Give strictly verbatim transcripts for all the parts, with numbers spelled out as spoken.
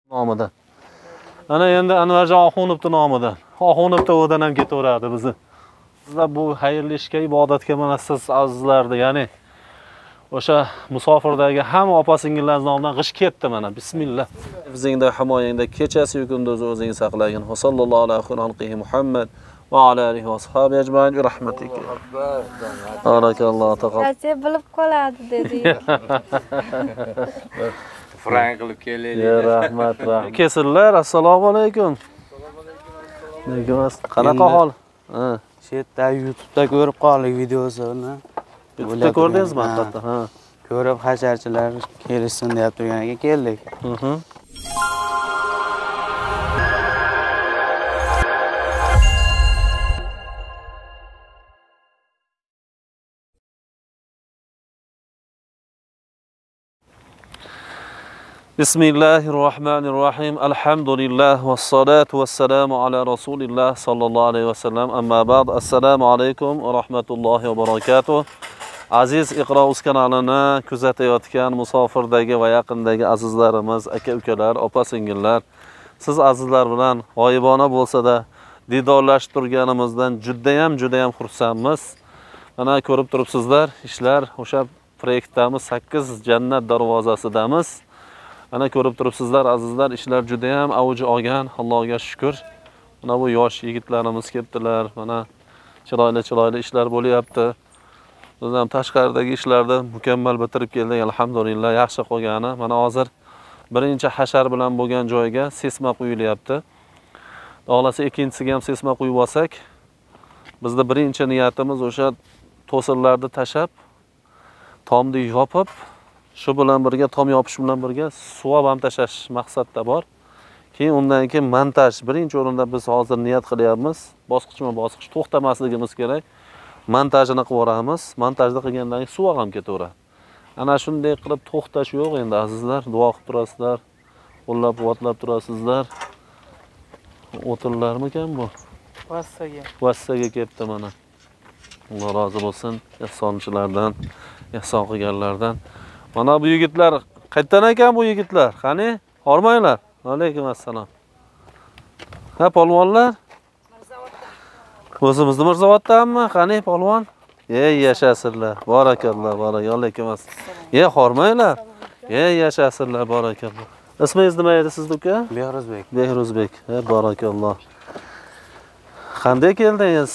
nomidan. Ana endi Anvarjon Oxunovning nomidan. Oxunovda o'dan ham ketaveradi bizni. Sizlar bu xayrli ishga, ibodatga mana siz azizlarda, ya'ni o'sha musofirdagi hamma opa-singillar nomidan g'ish ketdi mana. Bismillah. Bizingda himoyangda kechasi kunduzi o'zing saqlagin. Sallallohu alayhi Muhammad va ala alihi va sahbi ajmain bi rahmatik. Barakallohu taqabbal. Acha bilib qoladi dedi. Frank qilib kelaylik. Ya rahmat, rahmat. Kesillar, assalomu alaykum. Nega qanaqa hol? Ha. Shu yerda YouTube'da ko'rib qoldik videosini. YouTube'da ko'rdingizmi hatto? Ha. Ko'rib hasharchilar kelishsin deb turganiga keldik. Mhm. Bismillahirrahmanirrahim. Alhamdulillah vassalatu vassalamu ala Rasulillah sallallohu alayhi vasallam. Amma ba'd. Assalomu alaykum va rahmatullohi va barakatuh. Aziz Iqro.uz kanalini kuzatayotgan musofirdagi va yaqindagi azizlarimiz, aka-ukalar, opa-singillar, siz azizlar bilan g'oyibona bo'lsa-da didorlashib turganimizdan juda ham juda ham xursandmiz. Mana ko'rib turibsizlar, ishlar o'sha proyektdamiz, sakkiz jannat darvozasidamiz. Ana ko'rib turibsizlar azizlar, ishlar juda ham avj olgan, Allohga shukr. Mana bu yosh yigitlarimiz kelibdilar, mana chiroyli-chiroyli ishlar bo'lyapti. Biz ham tashqaridagi ishlarni mukammal bitirib keldik, alhamdulillah, yaxshi qolgani. Mana hozir birinchi hashar bilan bo'lgan joyga sesma quyilyapti. Xohlasa ikkinchisiga ham sesma quyib olsak, bizda birinchi niyatimiz o'sha to'sinlarni tashab, tomni yopib, shu bilan birga tom yopish bilan birga suv ham tashash maqsadda bor. Keyin undan keyin montaj. Birinchi o'rinda biz hozir niyat qilyapmiz. Bosqichma-bosqich to'xtamasligimiz kerak. Montajini qilib o'ramiz. Montajni qilgandan keyin suv ham ketaveradi. Ana shunday qilib to'xtash yo'q endi azizlar. Duo qilib turasizlar. Qo'llab-quvvatlab turasizlar. O'tirlarmikan bu? Vassaga. Vassaga kelibdi mana. Alloh rozi bo'lsin ehsonchilardan, ehson qilganlardan. Mana bu yigitlar, qayerdan ekan bu yigitlar? Qani, hormanglar. Alaykum assalom. Ha, polvonlar? Mirzavoddan. O'zimizni Mirzavoddanmi? Qani, polvon? Ey, yashasizlar. Barakalloh, barakalloh. Alaykum assalom. Ey, hormanglar. Ey, yashasizlar, barakalloh. Ismingiz nima edi sizning uka? Behruzbek. Behruzbek. Ey, barakalloh. Qanday keldingiz?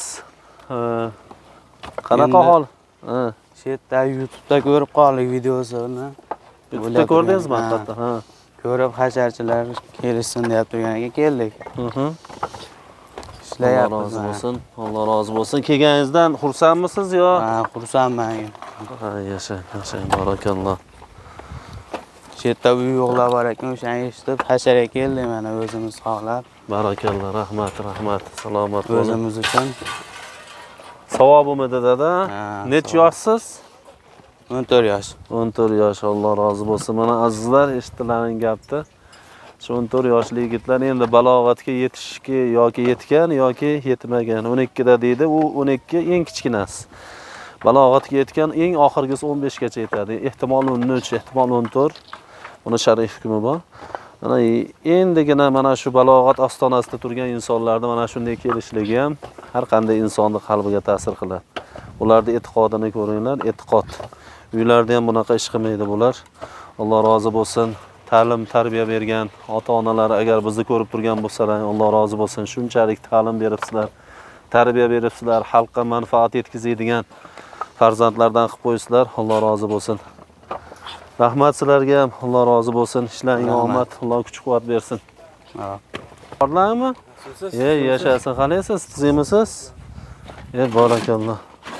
Qanaqa hol? Ha. Shu yerda YouTube'da ko'rib qoldik videosini. YouTube'da ko'rdingizmi hatto? Ha. Ko'rib hasharchilar kelishsin deb turganiga keldik. Mhm. Ishlayapmiz. Alloh rozi bo'lsin. Alloh rozi bo'lsin. Kelganingizdan xursandmisiz yo? Ha, xursandman. Ha, yashang, yashang, barakalloh. Shu yerda uy yo'qlar bor ekan, o'shani eshitib hasharaga keldik mana o'zimiz xohlab. Barakalloh, rahmat, rahmat. Salomat bo'ling. O'zimiz uchun. Savobimidi dada? Necha yoshsiz? o'n to'rt yosh. o'n to'rt yosh, Alloh rozi bo'lsin. Mana azizlar, eshitdilaring gapni. Shu o'n to'rt yoshli yigitlar endi balog'atga yetishki yoki yetgan yoki yetmagan. o'n ikki da deydi, u o'n ikki eng kichkinasi. Balog'atga yetgan eng oxirgisi o'n besh gacha yetadi. Ehtimol o'n uch, ehtimol o'n to'rt. Buni shar'iy hukmi bor. Mana endigina mana shu balog'at ostonasida turgan insonlarning mana shunday kelishligi ham har qanday insonning qalbiga ta'sir qiladi. Ularning e'tiqodini ko'ringlar, e'tiqod. Uylarda ham bunaqa ish qilmaydi bular. Alloh rozi bo'lsin. Ta'lim, tarbiya bergan ota-onalar agar bizni ko'rib turgan bo'lsalar, Alloh rozi bo'lsin. Shunchalik ta'lim beribsizlar, tarbiya beribsizlar, xalqqa manfaat yetkazadigan farzandlardan qilib qo'ysizlar. Alloh rozi bo'lsin. Rahmat sizlarga ham, Alloh rozi bo'lsin. Ishlaringizga omad, Alloh kuch-quvvat bersin. Ha. Borlarmi? Ey, yashasin. Qalaysiz? Tuzimisiz? Ey, barakalloh.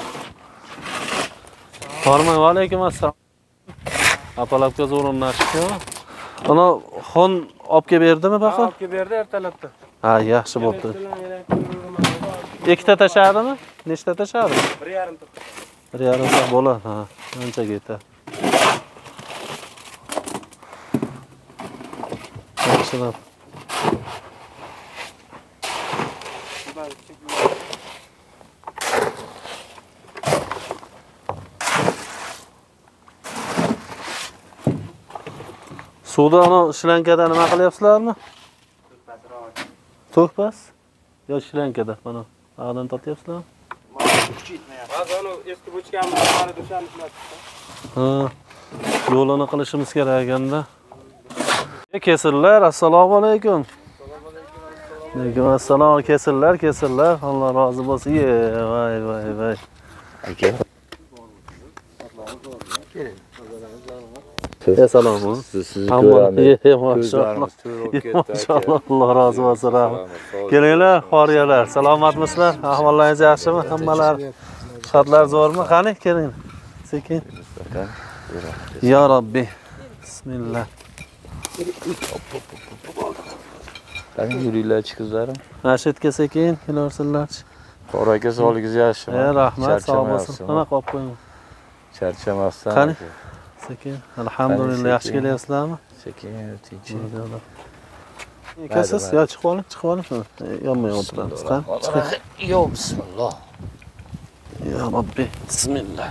Hormang, va alaykum assalom. Apalabga zo'rinlashdi. Ana xon olib kelib berdimi baqa? Olib kelib berdi ertalabda. Ha, yaxshi bo'pti. Ikkita tashadimi? Nechta tashadi? bir yarim ta. bir yarim ta bo'ladi. Ha, anchaga yetadi. Yaxshilab. Suvda ana shlenkada nima qilyapsizlarmi? To'kpas? Yo shlenkada mana ağdan tatyapsizlarmi? Ba'zan eski bochkamiz qari dushanib Ha. Yo'lini qilishimiz kerak ekanda. Kesillar, assalomu alaykum. Alaykum assalom, kesillar, kesillar. Alloh rozi bo'lsin. Ye, voy, voy, voy. aka. Assalomu. Sizni ko'ramiz. Maşallah. Ko'zlarimiz to'rib ketdi. Maşallah, Alloh rozi bo'lsin. Rahmat. Kelinglar, qoriyalar. Salomatmisizlar? Ahvollaringiz yaxshimi? Hammalar shodlar zo'rmi? Qani, keling. Sekin. Ya Rabbi. Bismillah. Qani yuringlar qizlarim. Rashidga sekin kelarsinlar. Qora aka sog'ligingiz yaxshimi? E, rahmat, sog' bo'lsin. Mana qo'yib qo'ying. Charchamasdan. Qani? Sekin. Alhamdulillah, yaxshi kelyapsizlarmi? Sekin, tinch. Kasiz, yo chiqib oling, chiqib oling. Yonmay o'tiramiz. Qani? Yo, bismillah. Ya Rabbi, bismillah.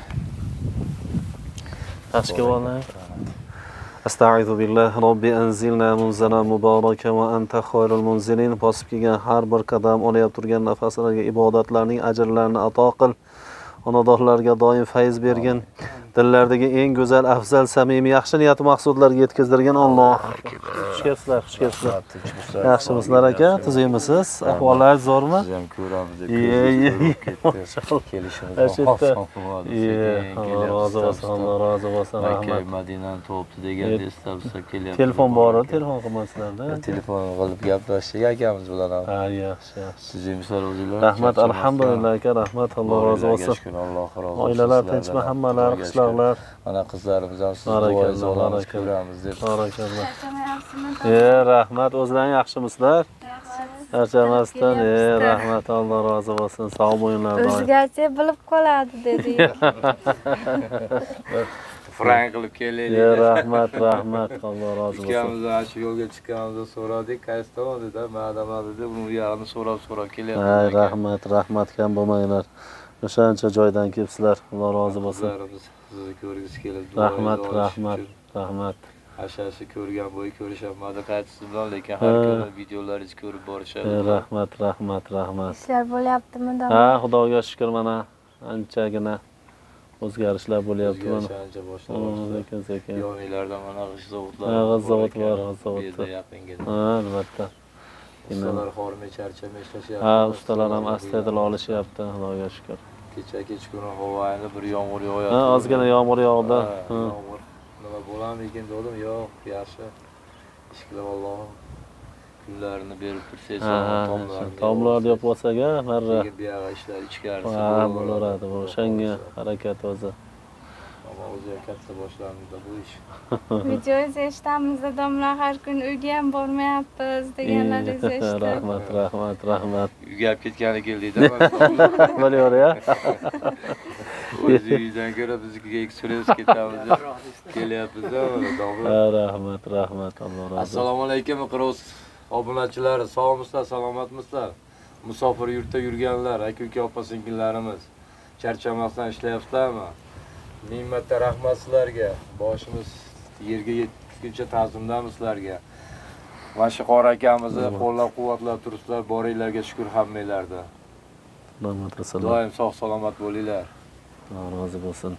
Yaxshi kelinglar. Estaizu billah, Robbi anzilna munzala mubaraka va anta khayrul munzilin. Bosib kelgan har bir qadam olayap turgan nafaslarga ibodatlarning ajrlarini ato qil. Xonadonlarga doim fayz bergin. Dillardagi eng go'zal, afzal, samimiy, yaxshi niyat maqsadlarga yetkazdirgan Alloh. Xush kelibsizlar, xush kelibsizlar. Yaxshimisizlar aka? Tuzimisiz? Ahvollaringiz zo'rmi? Siz ham ko'ramiz deb. Maşallah. Kelishimiz Rashidda. oson. Alloh rozi bo'lsin, Alloh rozi bo'lsin. Makka Rahmat. Madinani topdi deganda istabsa kelyapti. Telefon bor, telefon qilmasizlarda. Telefon qilib gaplashdik akamiz bilan ham. Ha, yaxshi, yaxshi. Sizingizlar o'zinglar. Rahmat, alhamdulillah aka, rahmat, Alloh rozi bo'lsin. Alloh rozi bo'lsin. Oilalar tinchmi, hammalari, qishloqlar? Mana qizlarimiz ham sizni Barakalloh, duoyingizni olamiz, barakalloh. ko'ramiz deb. Barakalloh. E, rahmat, o'zlaring yaxshimisizlar? Charchamasdan, e, rahmat, Alloh rozi bo'lsin. Sog' bo'linglar doim. O'zgacha bilib qoladi dedi. Frank qilib kelaylik. E, rahmat, rahmat, Alloh rozi bo'lsin. Ikkamizdan shu yo'lga chiqqanimizda so'radik, qaysi tomon dedi, madama dedi, uni uyog'ini so'rab-so'rab kelyapti. Hay, rahmat, rahmat, kam bo'lmanglar. O'shancha joydan kelibsizlar. Alloh rozi bo'lsin. Qizlarimiz sizni ko'rgisi kelib, Rahmat, rahmat, rahmat. Ashasi ko'rgan bo'yi ko'rishamadi qaytisi bilan, lekin har kuni videolaringizni ko'rib borishadi. E, rahmat, rahmat, rahmat. Ishlar bo'lyaptimi? Ha, Xudoga shukr, mana anchagina o'zgarishlar bo'lyapti mana. Ancha boshlandi. Sekin, sekin. Yoninglarda mana g'ish zavodlar. Ha, g'ish zavod bor, g'ish zavodda. Bu yerda yaqingina. Ha, albatta. Ustalar xormay charchamay ishlashyapti. Ha, ustalar ham astaydil olishyapti, Xudoga shukr. Kecha kechqurun havoyini bir yomg'ir yog'yapti. Ha, ozgina yomg'ir yog'di. Ha, yomg'ir. Nima bo'larmikin dedim, yo'q, yaxshi. Ishqilib Alloh kunlarini berib tursangiz, tomlarni. Tomlarni yopmasak-a, marra. Bu yoqqa ishlar ichkarisi. Ha, bo'laradi. O'shanga harakat o'zi. Ammo o'zi katta boshlanadi bu ish. Videoyingizni eshitamiz, domla har kun uyga ham bormayapmiz deganlaringizni eshitdim. Rahmat, rahmat, rahmat. Uyga olib ketgani keldik-da. Bo'laver-ya. O'z uyingizdan ko'ra biznikiga ekspress ketamiz deb kelyapmiz-da, domla. Ha, rahmat, rahmat, Alloh rozi. Assalomu alaykum, Iqros obunachilar, sog'misizlar, salomatmisizlar? Musofir yurtda yurganlar, aka-uka, opa-singillarimiz, charchamasdan ishlayapsizlarmi? Ming marta rahmat sizlarga. Boshimiz yerga yetguncha ta'zimdamiz sizlarga. Mana shu qora akamizni qo'llab-quvvatlab turibsizlar, boringlarga shukr hammanglarda. Rahmat, assalom. Doim sog' salomat bo'linglar. Alloh rozi bo'lsin.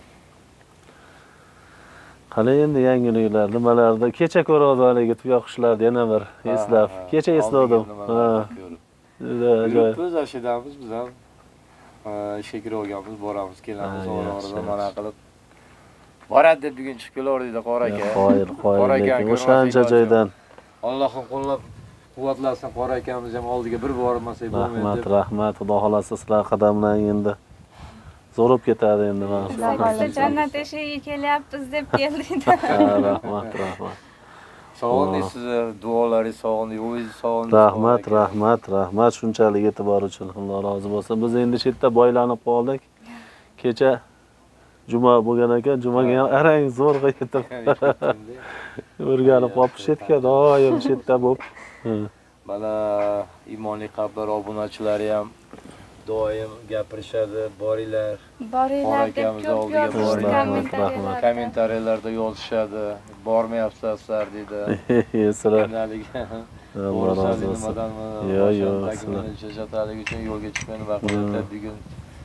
Qani endi yangiliklar, nimalarda kecha ko'rgandik, tuyoq qushlarni yana bir eslab. Kecha esladim. Ha. Biz ashidamiz biz ham ishga kirib olganmiz, boramiz, kelamiz, orada mana qilib. Boradi deb bugun chiqib kelaverdikda qora aka. Qoyil, qoyil, lekin o'shancha joydan. Allohim qo'llab quvvatlasin, qora akamiz ham oldiga bir bormasak bo'lmaydi. Rahmat, rahmat, Xudo xolasa sizlar qadamlang endi. Zo'rib ketadi endi mana. Xudo jannat eshigiga kelyapmiz deb keldik. Rahmat, rahmat. Sog'indik sizni, duolaringiz sog'indik, o'zingiz sog'indik. Rahmat, rahmat, rahmat shunchalik e'tibor uchun. Alloh rozi bo'lsin. Biz endi shu yerda boylanib qoldik. Kecha juma bo'lgan ekan, jumaga ham arang zo'rg'a yetib. O'rganib qolib shetga doim shetda bo'lib. Mana iymonli qalblar obunachilari ham doim gapirishadi, boringlar. Boringlar deb akamiz ko'p oldiga yozish boringlar. kommentariyalarda. Kommentariyalarda yozishadi. Bormayapsizlar deydi. Sizlar Kundalik Alloh rozi bo'lsin. Yo, yo, sizlar. Shajatalik uchun yo'lga chiqmay nima qilyapti bugun.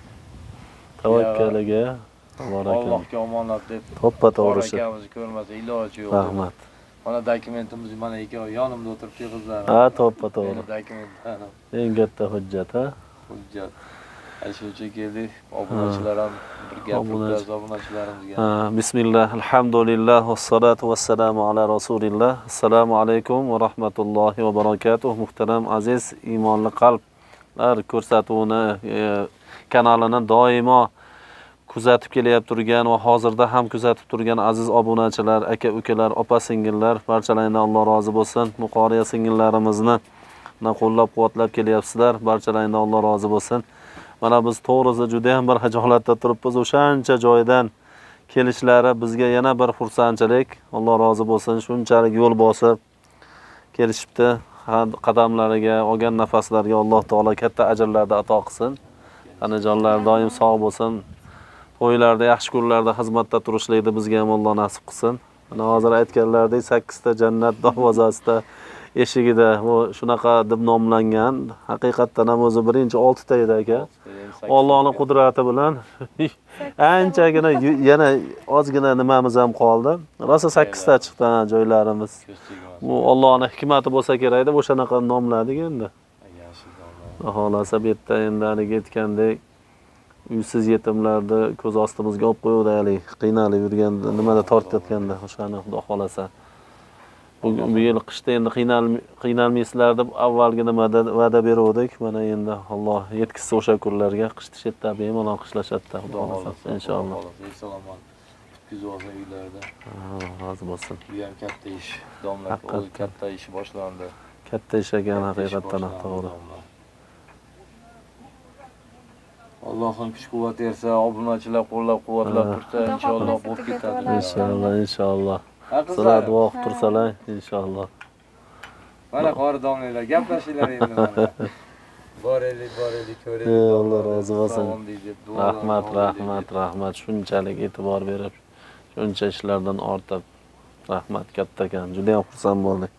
Tavakkaliga barakalloh. Allohga omonat deb. Toppa to'g'risi. Akamizni ko'rmasa iloji yo'q. Rahmat. Mana dokumentimiz mana ikkovi yonimda o'tiribdi qizlar. Ha, toppa to'g'ri. Dokument. Eng katta hujjat, ha? Hujjat. Shuning keldik, obunachilar ham bir gapiramiz obunachilarimizga. Bismillah, alhamdulillah, vassalatu vassalamu ala rasulillah. Assalomu alaykum va rahmatullohi va barakatuh. Muhtaram aziz iymonli qalblar ko'rsatuvini kanalini doimo kuzatib kelyapti turgan va hozirda ham kuzatib turgan aziz obunachilar, aka ukalar, opa singillar, barchalaringdan Alloh rozi bo'lsin. Muqoriya singillarimizni qo'llab-quvvatlab kelyapsizlar. Barchalaringdan Alloh rozi bo'lsin. Mana biz to'g'risi juda ham bir hajolatda turibmiz. O'shancha joydan kelishlari bizga yana bir xursandchilik. Alloh rozi bo'lsin. Shunchalik yo'l bosib kelishibdi. Qadamlariga, olgan nafaslariga Alloh taolo katta ajrlarni ato qilsin. Onajonlar doim sog' bo'lsin. To'ylarda, yaxshi kunlarda xizmatda turishlikni bizga ham Alloh nasib qilsin. Mana hozir aytganlaridek sakkiz ta jannat darvozasida eshigida bu shunaqa deb nomlangan. Haqiqatdan ham o'zi birinchi olti ta edi aka. Allohning qudrati bilan anchagina yana ozgina nimamiz ham qoldi. Rosa sakkiz ta chiqdi joylarimiz. Bu Allohning hikmati bo'lsa kerak-da, o'shanaqa nomladik endi. Xohlasa bu yerda endi hali aytgandek uysiz yetimlarni ko'z ostimizga olib qo'yaylik, qiynalib yurganda, nimada tortayotganda, o'shani Xudo xolasa. Bu yil qishda endi qiynalmaysizlar deb avvalgi nimada va'da beruvdik. Mana endi Alloh yetkizsa o'sha kunlarga qishda shetda bemalol qishlashadi, Xudo xolasa inshaalloh. Salomat. Kutkizib olsa uylarda. Rozi bo'lsin. Bu ham katta ish. Domlar o'z katta ish boshlandi. Katta ish ekan haqiqatdan to'g'ri. Allohim kuch-quvvat bersa, obunachilar qo'llab-quvvatlab tursa, inshaalloh bo'lib ketadi. Inshaalloh, inshaalloh. Sizlar duo qilib tursalar, inshaalloh. Mana qori domlalar, gaplashinglar endi mana. Boraylik, boraylik, ko'raylik. Alloh rozi bo'lsin. Rahmat, rahmat, rahmat. Shunchalik e'tibor berib, shuncha ishlardan ortib. Rahmat kattakan. Juda ham xursand bo'ldik.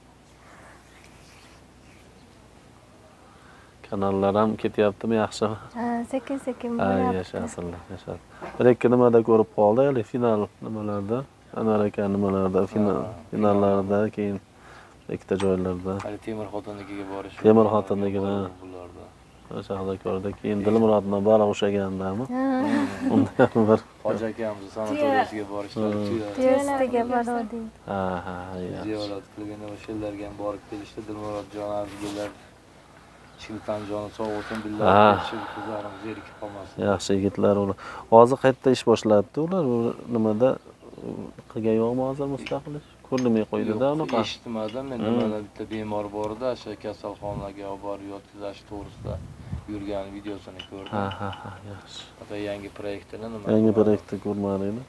Kanallar ham ketyaptimi, yaxshimi? Ha, sekin-sekin bo'lyapti. Yashasizlar, yashasizlar. Bir ikki nimada ko'rib qoldik, final nimalarda, Anvar aka nimalarda, final finallarda, keyin ikkita joylarda. Hali Temir xotinikiga borish. Temir xotinligini o'sha yerda ko'rdik. Keyin Dilmurodni bari o'xshagandami? Unda bir Hoji akamizni sanatoriyasiga borishlar, Tiyestiga bordik. Ha, ha, yaxshi. Ziyorat qilganda o'sha yerlarga ham borib kelishdi. Dilmurodjon azizlar Chiltan joni sog' bo'lsin, billahi qizlarimiz zerikib qolmasin. Yaxshi yigitlar ular. Hozir qayerda ish boshlabdi ular? Nimada qilgan yo'qmi hozir mustaqil ish? Ko'rmay qo'ydi-da unaqa. Eshitmadim, men nimada bitta bemor bor edi, o'sha kasalxonaga olib borib yotqizish to'g'risida yurgan videosini ko'rdim. Ha, ha, ha, yaxshi. Ota yangi proyektini nima? Yangi proyektni ko'rmadingmi?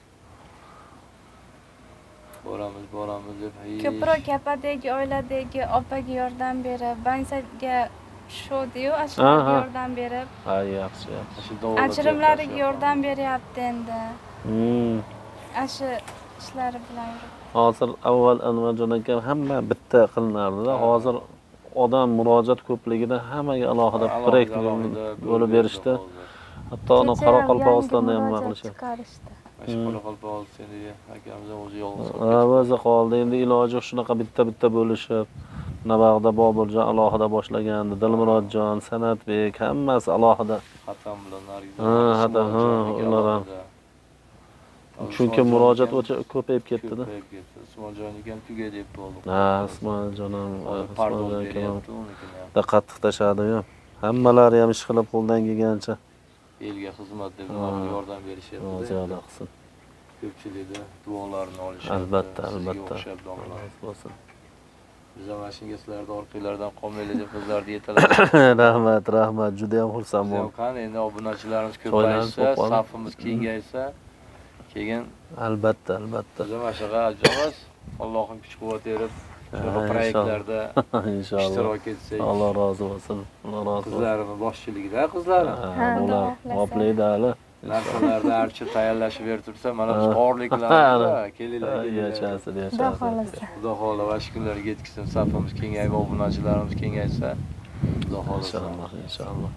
Boramiz, boramiz deb. Ko'proq kapadagi oiladagi opaga yordam berib, bansaga shodiyu ashulaga yordam berib. Ha, yaxshi, yaxshi. Ajrimlariga yordam beryapti endi. Hmm. Ashi ishlari bilan yurib. Hozir avval Anvarjon aka hamma bitta qilinardi-da. Hozir odam murojaat ko'pligida hammaga alohida proyekt bo'lib berishdi. Hatto uni Qoraqalpog'istonda ham nima qilishyapti. Shu Qoraqalpog'istonda akamiz o'zi yolg'iz qoldi. Ha, o'zi qoldi. Endi iloji shunaqa bitta-bitta bo'lishib, Navag'da Boburjon alohida boshlagandi, Dilmurodjon, Sanatbek hammasi alohida. Hatam bilan Nargiz. Ha, hatam, ha, ular ham. Chunki murojaat o'ta ko'payib ketdi-da. Usmonjonga ham tugay deb bo'ldi. Ha, Usmonjon ham, Usmonjon ham da qattiq tashadi-yu. Hammalari ham ish qilib qo'ldan kelgancha elga xizmat deb yordam berishyapti. Ziyoda qilsin. Ko'pchilikda duolarini olishadi. Albatta, albatta. Bo'lsin. Biz ham shunga sizlarning orqanglardan qolmaylik deb qizlarni yetalab. Rahmat, rahmat. Juda ham xursand bo'ldim. Qani endi obunachilarimiz ko'paysa, safimiz kengaysa, keyin albatta, albatta. Biz ham shunaqa ajoyib. Allohim kuch-quvvat berib Shunaqa proyektlarda inshaalloh. ishtirok etsak. Alloh rozi bo'lsin. Alloh rozi bo'lsin. Qizlarimiz boshchiligida qizlarim. Ha, bular qoplaydi hali. Narsalarni archa tayyorlashib berib tursa, mana biz xorliklarni kelinglar, Yachasi, Xudo yachasi. xohlasa. Xudo xohlasa va shu kunlarga yetkazsin, safimiz kengayib, obunachilarimiz kengaysa. Xudo xohlasa. Inshaalloh, inshaalloh.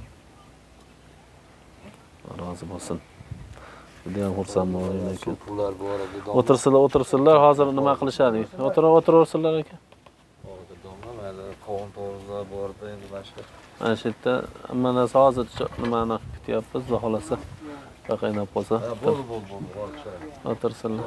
Rozi bo'lsin. Juda ham xursandman ekan. Pullar bor edi. O'tirsinlar, o'tirsinlar. Hozir nima qilishadi? O'tirib o'tiraversinlar aka. Hozir domla, qovun to'g'rizlar bor edi, endi boshqa. Mana shu yerda hamma narsa hozir nimani kutyapmiz, xudo xolasa. Qaynab qolsa. Bo'ldi, bo'ldi, bo'ldi. O'tirsinlar.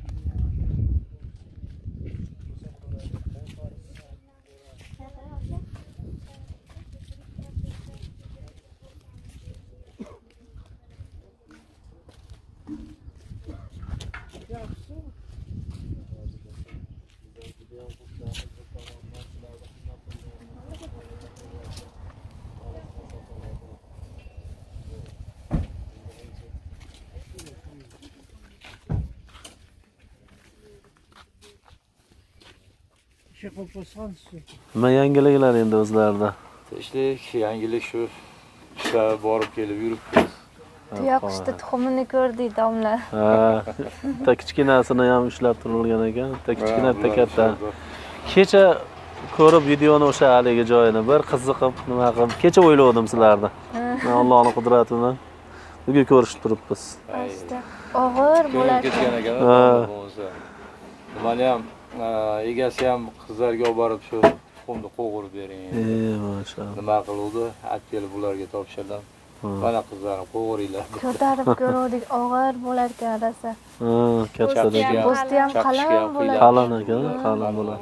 Nima yangiliklar endi o'zlarida? Tinchlik, yangilik shu ishlar borib kelib yuribmiz. Tuyoqishda tuxumini ko'rdik domla. Ha, bitta kichkinasini ham ushlab turilgan ekan. Bitta kichkina, bitta katta. Kecha ko'rib videoni o'sha haligi joyini bir qiziqib, nima qilib, kecha o'yladim sizlarni. Allohning qudrati bilan bugun ko'rishib turibmiz. Asta og'ir bo'lar. Ketgan ekan. bo'lsa. Nimani ham egasi ham qizlarga olib borib shu tuxumni qo'g'irib bering. Ey, maşallah. Nima qiluvdi? Atkelib bularga topshirdim. Mana qizlarni qo'g'iringlar. Ko'tarib ko'rdik, og'ir bo'lar ekan rosa. Ha, kattadagi. Po'sti ham qalin bo'ladi. Qalin ekan, qalin bo'ladi.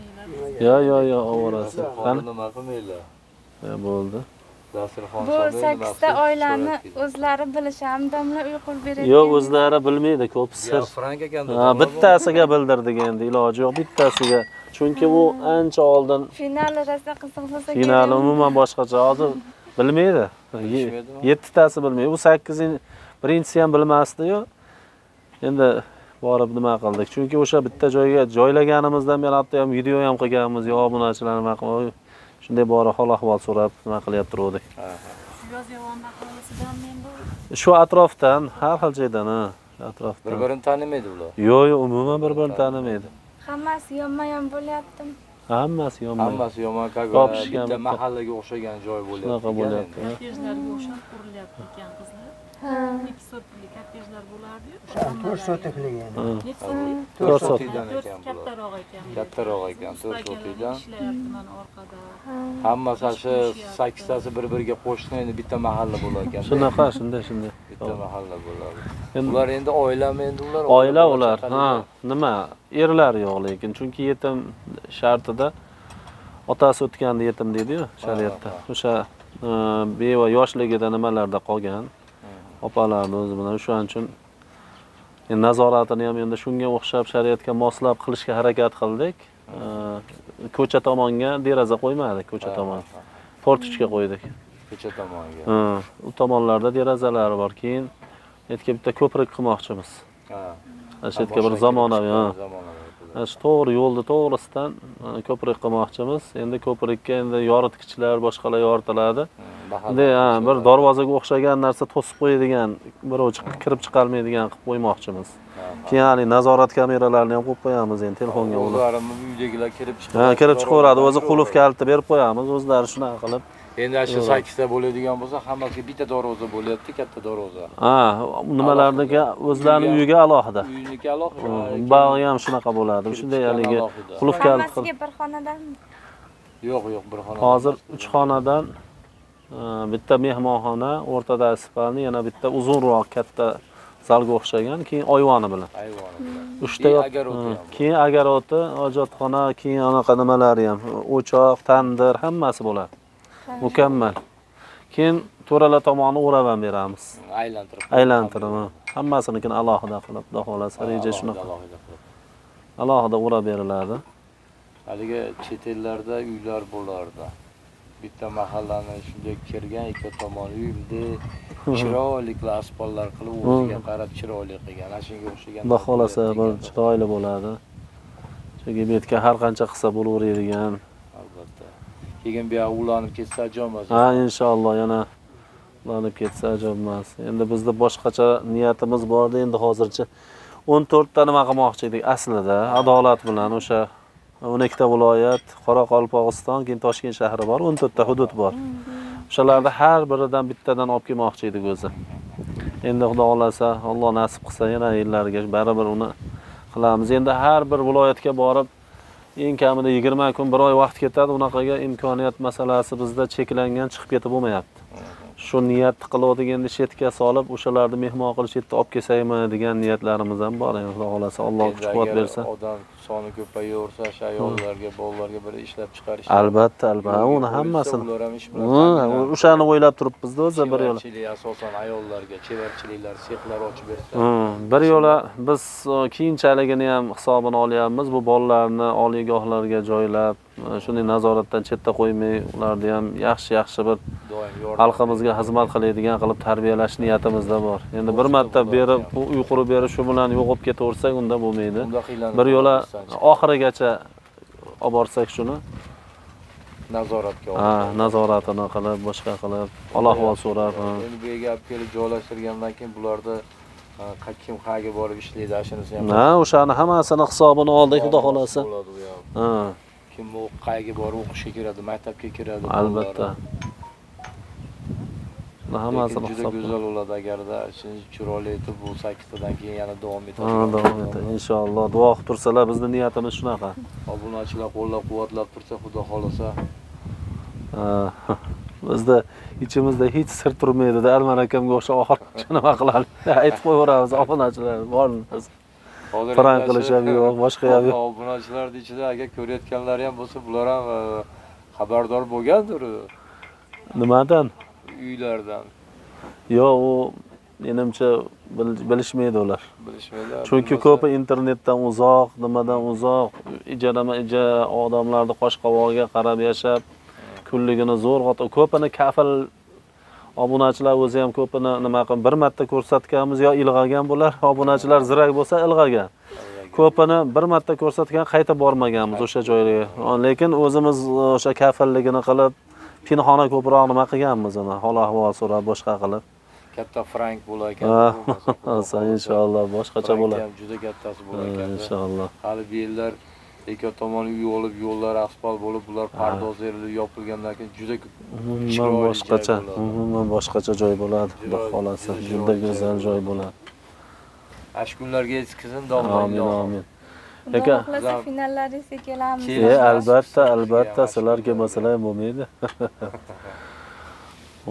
Yo, yo, yo, ovorasi. Qani? Nima qilmaylar? Ya bo'ldi. Dasturxon Bu sakkizta oilani o'zlari bilisham, domla uy qurib beradi. Yo'q, o'zlari bilmaydi, ko'p sir. Frank ekanda. Ha, bittasiga bildirdik endi, iloji yo'q, bittasiga. Chunki u ancha oldin Final rosa qiziq bo'lsa kerak. finali umuman boshqacha. Hozir bilmaydi. yettitasi bilmaydi. U sakkizinchi birinchisi ham bilmasdi-yu. Endi borib nima qildik? Chunki o'sha bitta joyga joylaganimizdan beri hatto ham video ham qilganmiz, yo obunachilar nima qilib, shunday borib hol ahvol so'rab nima qilyapti turdik. Yozyovonda qilinsidan men bu Shu atrofdan, har xil joydan, ha, atrofdan. Bir-birini tanimaydi ular. Yo'q, yo'q, umuman bir-birini tanimaydi. Hammasi yonma-yon bo'lyapti. Hammasi yomon. Hammasi yomon kago. Topishgan Bitta bitta. mahallaga o'xshagan joy bo'lyapti. Shunaqa bo'lyapti. kottejlarga o'xshab qurilyapti ekan qizlar. Ha. ikki soatlik kottejlar bo'lardi-yu. to'rt sotiklik endi. nechi soatlik? to'rt soat. soatlikdan to'rt ekan bular. kattaroq ekan. Kattaroq ekan, to'rt soatlikdan. Ishlayapti mana orqada. Hammasi shu sakkiztasi bir-biriga qo'shni endi bitta mahalla bo'lar ekan. Shunaqa, shunday, shunday. Bitta mahalla bo'ladi. Endi Ular endi oilami endi ular? oila ular. Ha, nima? Erlar yo'q lekin, chunki yetim shartida otasi o'tganda yetim deydi-yu shariatda. O'sha e, beva yoshligida nimalarda qolgan. Opalarni o'zi bilan o'shaning uchun endi nazoratini ham endi shunga o'xshab shariatga moslab qilishga harakat qildik. E, ko'cha tomonga deraza qo'ymadik, ko'cha tomon. Portichka qo'ydik. Ko'cha tomonga. Ha, u tomonlarda derazalari bor. Keyin yerga bitta ko'prik qilmoqchimiz. Ha. Shu yerga bir zamonaviy, ha. Zamonaviy. Shu to'g'ri yo'lda to'g'risidan e, ko'prik qilmoqchimiz. Endi ko'prikka endi yoritgichlar, boshqalar yoritiladi. Endi ha, bir darvozaga o'xshagan narsa to'sib qo'yadigan, birov chiqib kirib chiqolmaydigan qilib qo'ymoqchimiz. Keyin hali nazorat kameralarini ham qo'yib qo'yamiz endi telefonga ulab. O'zlarimiz uydagilar kirib chiqadi. Ha, kirib chiqaveradi, o'zi qulf kaliti berib qo'yamiz, o'zlari shunaqa qilib. Endi shu sakkizta bo'ladigan bo'lsa, hammasiga bitta darvoza bo'lyapti, katta darvoza. Ha, nimalarniki o'zlarining uyiga alohida. Uyiniki alohida. Bag'i ham shunaqa bo'ladi. Shunday haligi qulf kalit qilib. Hammasiga bir xonadan Yo'q, yo'q, bir xona. Hozir uch xonadan e, bitta mehmonxona, o'rtada spalni, yana bitta uzunroq katta zalga o'xshagan, keyin oyvoni bilan. Ayvoni bilan. Uchta Keyin yot- agaroti ham bor. keyin agaroti, hojatxona, keyin anaqa nimalari ham, o'choq, tandir, hammasi bo'ladi. Mukammal. Keyin to'ralar tomonni o'rab ham beramiz. Aylantirib. Aylantirib, ha. Hammasinikini alohida qilib, xudo xolasa, reja shunaqa. Alohida qilib. Alohida o'rab beriladi. Haligi chet ellarda uylar bo'lardi. Bitta mahallani shunday kirgan ikki tomon uyda chiroyli asfaltlar qilib o'ziga qarab chiroyli qilgan. Ana shunga o'xshagan. Xudo xolasa, bir chiroyli bo'ladi. Chunki betga har qancha qilsa bo'laveradigan. Albatta. Keyin bu yoq ulanib ketsa ajoyib emas. Ha, inshaalloh yana ulanib ketsa ajoyib emas. Endi bizda boshqacha niyatimiz bor-da, endi hozircha o'n to'rt ta nima qilmoqchi edik aslida, adolat bilan o'sha o'n ikkita viloyat, Qoraqalpog'iston, keyin Toshkent shahri bor, o'n to'rt ta hudud bor. O'shalarda har biridan bittadan olib kelmoqchi edik o'zi. Endi Xudo xolasa, Alloh nasib qilsa yana yillarga baribir uni qilamiz. Endi har bir viloyatga borib eng kamida yigirma kun, bir oy vaqt ketadi. Unaqaga imkoniyat masalasi bizda cheklangan, chiqib ketib bo'lmayapti. Shu niyatni qilib endi chetga solib, o'shalarni mehmon qilish yerda olib kelsaymi degan niyatlarimiz ham bor. Endi Xudo xolasa, Alloh kuch-quvvat bersa. Odam soni ko'payaversa, o'sha ayollarga, bolalarga bir ishlab chiqarish. Albatta, albatta, uni hammasini. Ular ham ish bilan. O'shani o'ylab turibmiz-da o'zi bir yo'la. Chevarchilik asosan ayollarga, chevarchiliklar, sexlar ochib bersa. Bir yo'la biz keyinchaligini ham hisobini olyapmiz. Bu bolalarni oliygohlarga joylab, shunday nazoratdan chetda qo'ymay, ularni ham yaxshi-yaxshi bir xalqimizga xizmat qiladigan qilib tarbiyalash niyatimizda bor. Endi bir marta berib, bu uy qurib berish shu bilan yo'qib ketaversak, unda bo'lmaydi. Bir yo'la oxirigacha olib borsak shuni nazoratga olib. Ha, nazoratini qilib, boshqa qilib, Alloh so'rab. Endi bu yerga olib kelib joylashtirgandan keyin bularda kim qayerga borib ishlaydi, shunisi ham. Ha, o'shani hammasini hisobini oldik, Xudo xolasa. Ha. Kim bu qayerga borib o'qishga kiradi, maktabga kiradi. Albatta. Hammasini juda go'zal bo'ladi agarda ishini chiroyli etib bu sakkiztadan keyin yana davom etadi. Ha, davom etadi. Inshaalloh duo qilib tursalar, bizning niyatimiz shunaqa. Obunachilar qo'llab-quvvatlab tursa, Xudo xolasa. Bizda ichimizda hech sir turmaydi-da, Alman akamga o'xshab oxir nima qilamiz? Aytib qo'yaveramiz obunachilar bormi? Frank qilishab yo'q, boshqa ham yo'q. Obunachilarning ichida agar ko'rayotganlar ham bo'lsa, bular ham xabardor bo'lgandir. Nimadan? Uylardan. Yo'q, u menimcha bilishmaydi ular. Bilishmaydi. Chunki ko'pi internetdan uzoq, nimadan uzoq, ijara-ija odamlarni qosh-qovog'iga qarab yashab, kunligini zo'rg'a, ko'pini kafil obunachilar o'zi ham ko'pini nima qilib bir marta ko'rsatganmiz yo ilg'agan bular, obunachilar zirak bo'lsa ilg'agan. Ko'pini bir marta ko'rsatgan qayta bormaganmiz o'sha joyga. Lekin o'zimiz o'sha kafilligini qilib pinhona ko'proq nima qilganmiz uni, hol-ahvol so'rab boshqa qilib. Katta frank bo'lar ekan. Ha, inshaalloh boshqacha bo'ladi. Juda kattasi bo'lar ekan. Inshaalloh. Hali bu yillar ikki tomon uy olib, yo'llar asfalt bo'lib, bular pardozlarli yopilgandan keyin juda umuman boshqacha, umuman boshqacha joy bo'ladi. Xudo xolasa, juda go'zal joy bo'ladi. Ash kunlarga yetkazsin, Alloh. Amin, amin. Xudo xolasa finallaringizga kelamiz. E, albatta, albatta, sizlar kelmasalar ham bo'lmaydi. O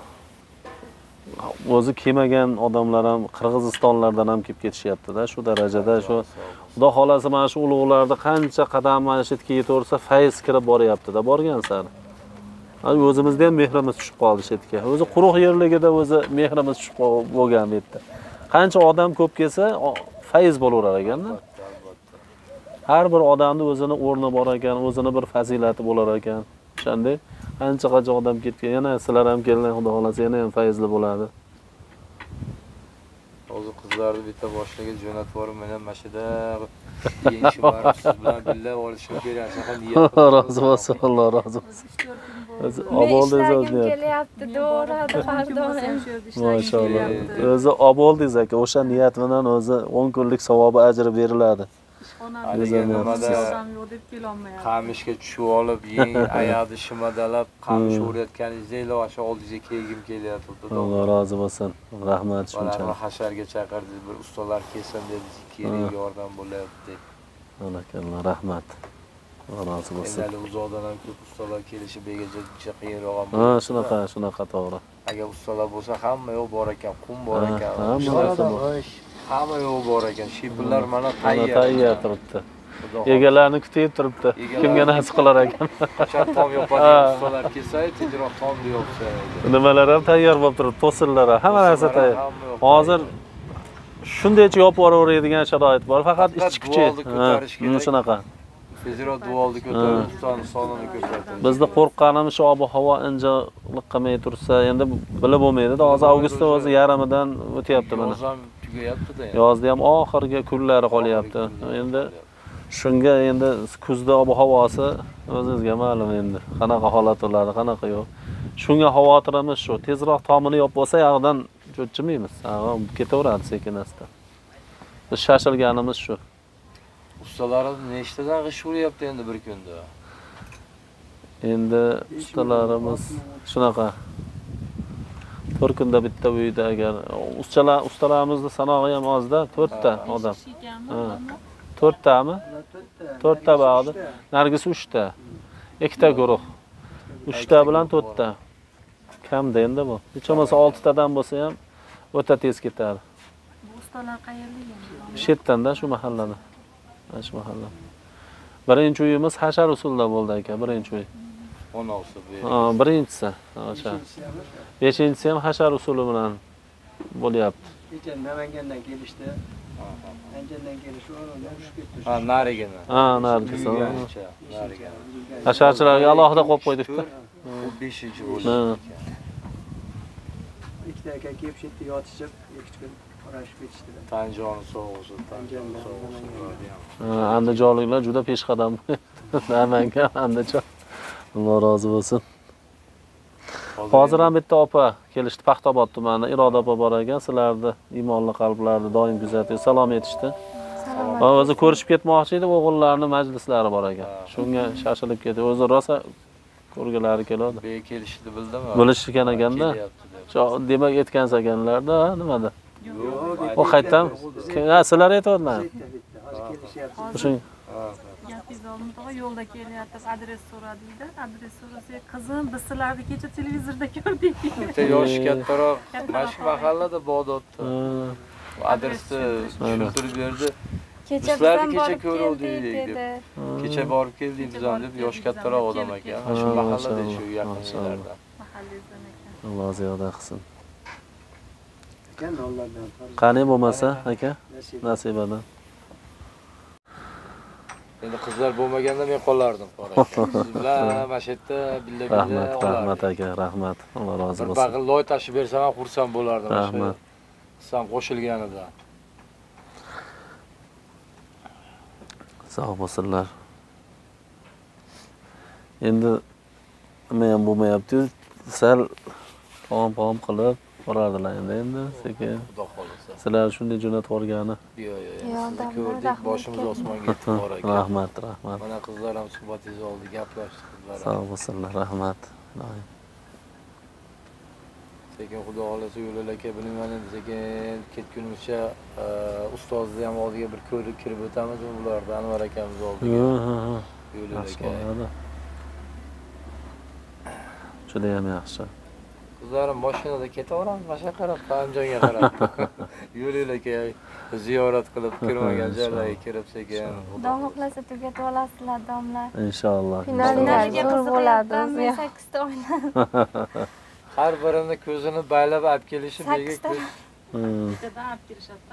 o'zi kelmagan odamlar ham Qirg'izistonlardan ham kelib ketishyapti-da, shu darajada shu Xudo xolasa mana shu ulug'larda qancha qadam mana shu yerga yetaversa, fayz kirib boryapti-da, borgan sari. O'zimizda ham mehrimiz tushib qoldi shu yerga. O'zi quruq yerligida o'zi mehrimiz tushib bo'lgan bu yerda. Qancha odam ko'p kelsa, fayz bo'laverar ekan-da. Har bir odamning o'zini o'rni bor ekan, o'zini bir fazilati bo'lar ekan. O'shanday qancha-qancha odam ketgan, yana sizlar ham kelgan, Xudo xolasa yana ham fayzli bo'ladi. Hozir qizlarni bitta boshlaga jo'natib borib, men ham mashida yeyishim bor, siz bilan billa olishib berasiz, ham niyat. Rozi bo'lsin, Alloh rozi bo'lsin. Oboldingiz o'zni. Kelyapti, do'radi har doim. Maşallah. O'zi oboldingiz aka, o'sha niyat bilan o'zi o'n kunlik savobi ajri beriladi. Qamishga tushib olib, yeng oyoqni shimadalab, qamish o'rayotganingizdek o'sha oldingizga kelgim kelyapti. Alloh rozi bo'lsin. Rahmat shunchalik. Hasharga chaqirdingiz, bir ustalar kelsin dedingiz, kerak yordam bo'lyapti. Barakalloh, rahmat. Alloh rozi bo'lsin. Endi uzoqdan ham ko'p ustalar kelishi begaja qiyinroq ham. Ha, shunaqa, shunaqa to'g'ri. Agar ustalar bo'lsa, hamma yo'q bor ekan, qum bor ekan. Hamma yo'q bor ekan. Shiplar mana tayyor. Tayyor turibdi. Egalarni kutib turibdi. Kimga nasib qilar ekan. Qachon tom yopadigan ustalar kelsa, tezroq tomni yopsa. Nimalar ham tayyor bo'lib turibdi, to'sinlar, hamma narsa tayyor. Hozir shundaycha yopib yuboradigan sharoit bor, faqat ichki kuchi. Ha, shunaqa. Tezroq duolni ko'tarib, ustani sonini ko'paytirib. Bizda qo'rqqanimiz shu ob-havo injiqlik qilmay tursa, endi bilib bo'lmaydi-da. Hozir avgustda o'zi yarimidan o'tyapti mana. Yoz ham tugayapti-da. Yozda ham oxirgi kunlari qolyapti. Endi Shunga endi kuzda ob-havosi o'zingizga ma'lum endi. Qanaqa holat bo'ladi, qanaqa yo'q. Shunga xavotirimiz shu. Tezroq tomini yopib bo'lsa, yoqdan cho'chchimaymiz. Ha, ketaveradi sekin-asta. Biz shashilganimiz shu. Ustalarimiz nechtadan g'ish uryapti endi bir kunda? Endi ustalarimiz shunaqa. to'rt kunda bitta uyda agar ustalar ustalarimizni sanog'i ham ozda, to'rtta odam. to'rttami? to'rtta bog'di. Nargis uchta. Ikkita guruh. uchta bilan to'rtta. Kamda endi bu. Hech bo'lmasa oltitadan bo'lsa ham o'ta tez ketadi. Bu ustalar qayerda? Shu yerdan-da, shu mahallada. Mana shu mahalla. Birinchi uyimiz hashar usulda bo'ldi aka, birinchi uy. o'n olti bu. Ha, birinchisi. O'sha. beshinchisi ham hashar usuli bilan bo'lyapti. Kecha Namangandan kelishdi. Andijondan kelishi o'rniga uch ketdi. Ha, narigini. Ha, nargis. Narigini. Hasharchilarga alohida qo'yib qo'ydik-da. Bu beshinchi Ha. bo'ldi. Ikkita aka kelib shu yerda yotishib, ikki kun qarashib ketishdilar. Tanjoni so'g'usi, tanjoni so'g'usi. Ha, andijonliklar juda peshqadam. Namangan, Andijon. Alloh rozi bo'lsin. Hozir ham bitta opa kelishdi, Paxtobod tumanida Iroda opa bor ekan, sizlarni iymonli qalblarni doim kuzatib, salom etishdi. Va o'zi ko'rishib ketmoqchi edi, o'g'illarning majlislari bor ekan. Shunga shashilib ketdi. O'zi rosa ko'rgilari keladi. Bu kelishdi bildimi? Bilishgan ekanda. Demak aytgan ekanlarda, nimada? Yo'q. O qaytdan? Ha, sizlar aytadilar. Shu Gapingiz oldimda yo'lda kelyapti, adres so'radingda, adres so'rasak, qizim, biz sizlarni kecha televizorda ko'rdik. Bitta yosh kattaroq, mana shu mahallada Bodotda. Adresni tushuntirib berdi. Kecha biz Bizlarni ham kecha borib ko'ruvdik keldik deb. dedi. Kecha borib keldik biz ham deb yosh kattaroq odam ekan. Mana shu mahallada shu yaqinlarda. Mahallangizdan ekan. Alloh ziyoda qilsin. Ekan Allohdan farz. Qani bo'lmasa, aka? Nasibadan. Endi qizlar bo'lmaganda men qolardim qora. Siz bilan mana shu yerda billa-billa Rahmat, rahmat olardik. aka, rahmat. Alloh rozi Bir bo'lsin. bag'il loy tashib bersam ham xursand bo'lardim. Rahmat. Siz ham qo'shilganida. Sog' bo'lsinlar. Endi nima ham bo'lmayapti, sal pom-pom qilib borardilar endi endi sekin. Xudo xolisa. Sizlar shunday jo'natib yuborgani. Yo'q, yo'q. Yo'q, Sizni rahmat, ko'rdik, rahmat boshimiz keldi. osmonga yetib bor ekan. Rahmat, rahmat. Mana qizlar ham suhbatingizni oldi, gaplashdik qizlar. Sog' bo'lsinlar, rahmat. Sekin xudo xolisa yo'llar aka bilmayman endi sekin ketgunimizcha ustozni ham oldiga bir ko'rib kirib o'tamiz ularni Anvar akamiz oldiga. Ha, ha. Yo'llar Yaxshi aka. bo'ladi. Juda ham yaxshi. Qizlarim mashinada ketaveramiz, mana qarab, Andijonga qarab. Yo'llar aka ziyorat qilib kirmagan joylarga kirib sekin. Xudo xohlasa tugatib olasizlar, domlar. Inshaalloh. Finaliga inshaalloh. zo'r bo'ladi. Men sakkizta o'ynam. Har birini ko'zini baylab olib kelishi bega sakkizta. ko'z. Hmm. Bittadan olib kelishadi.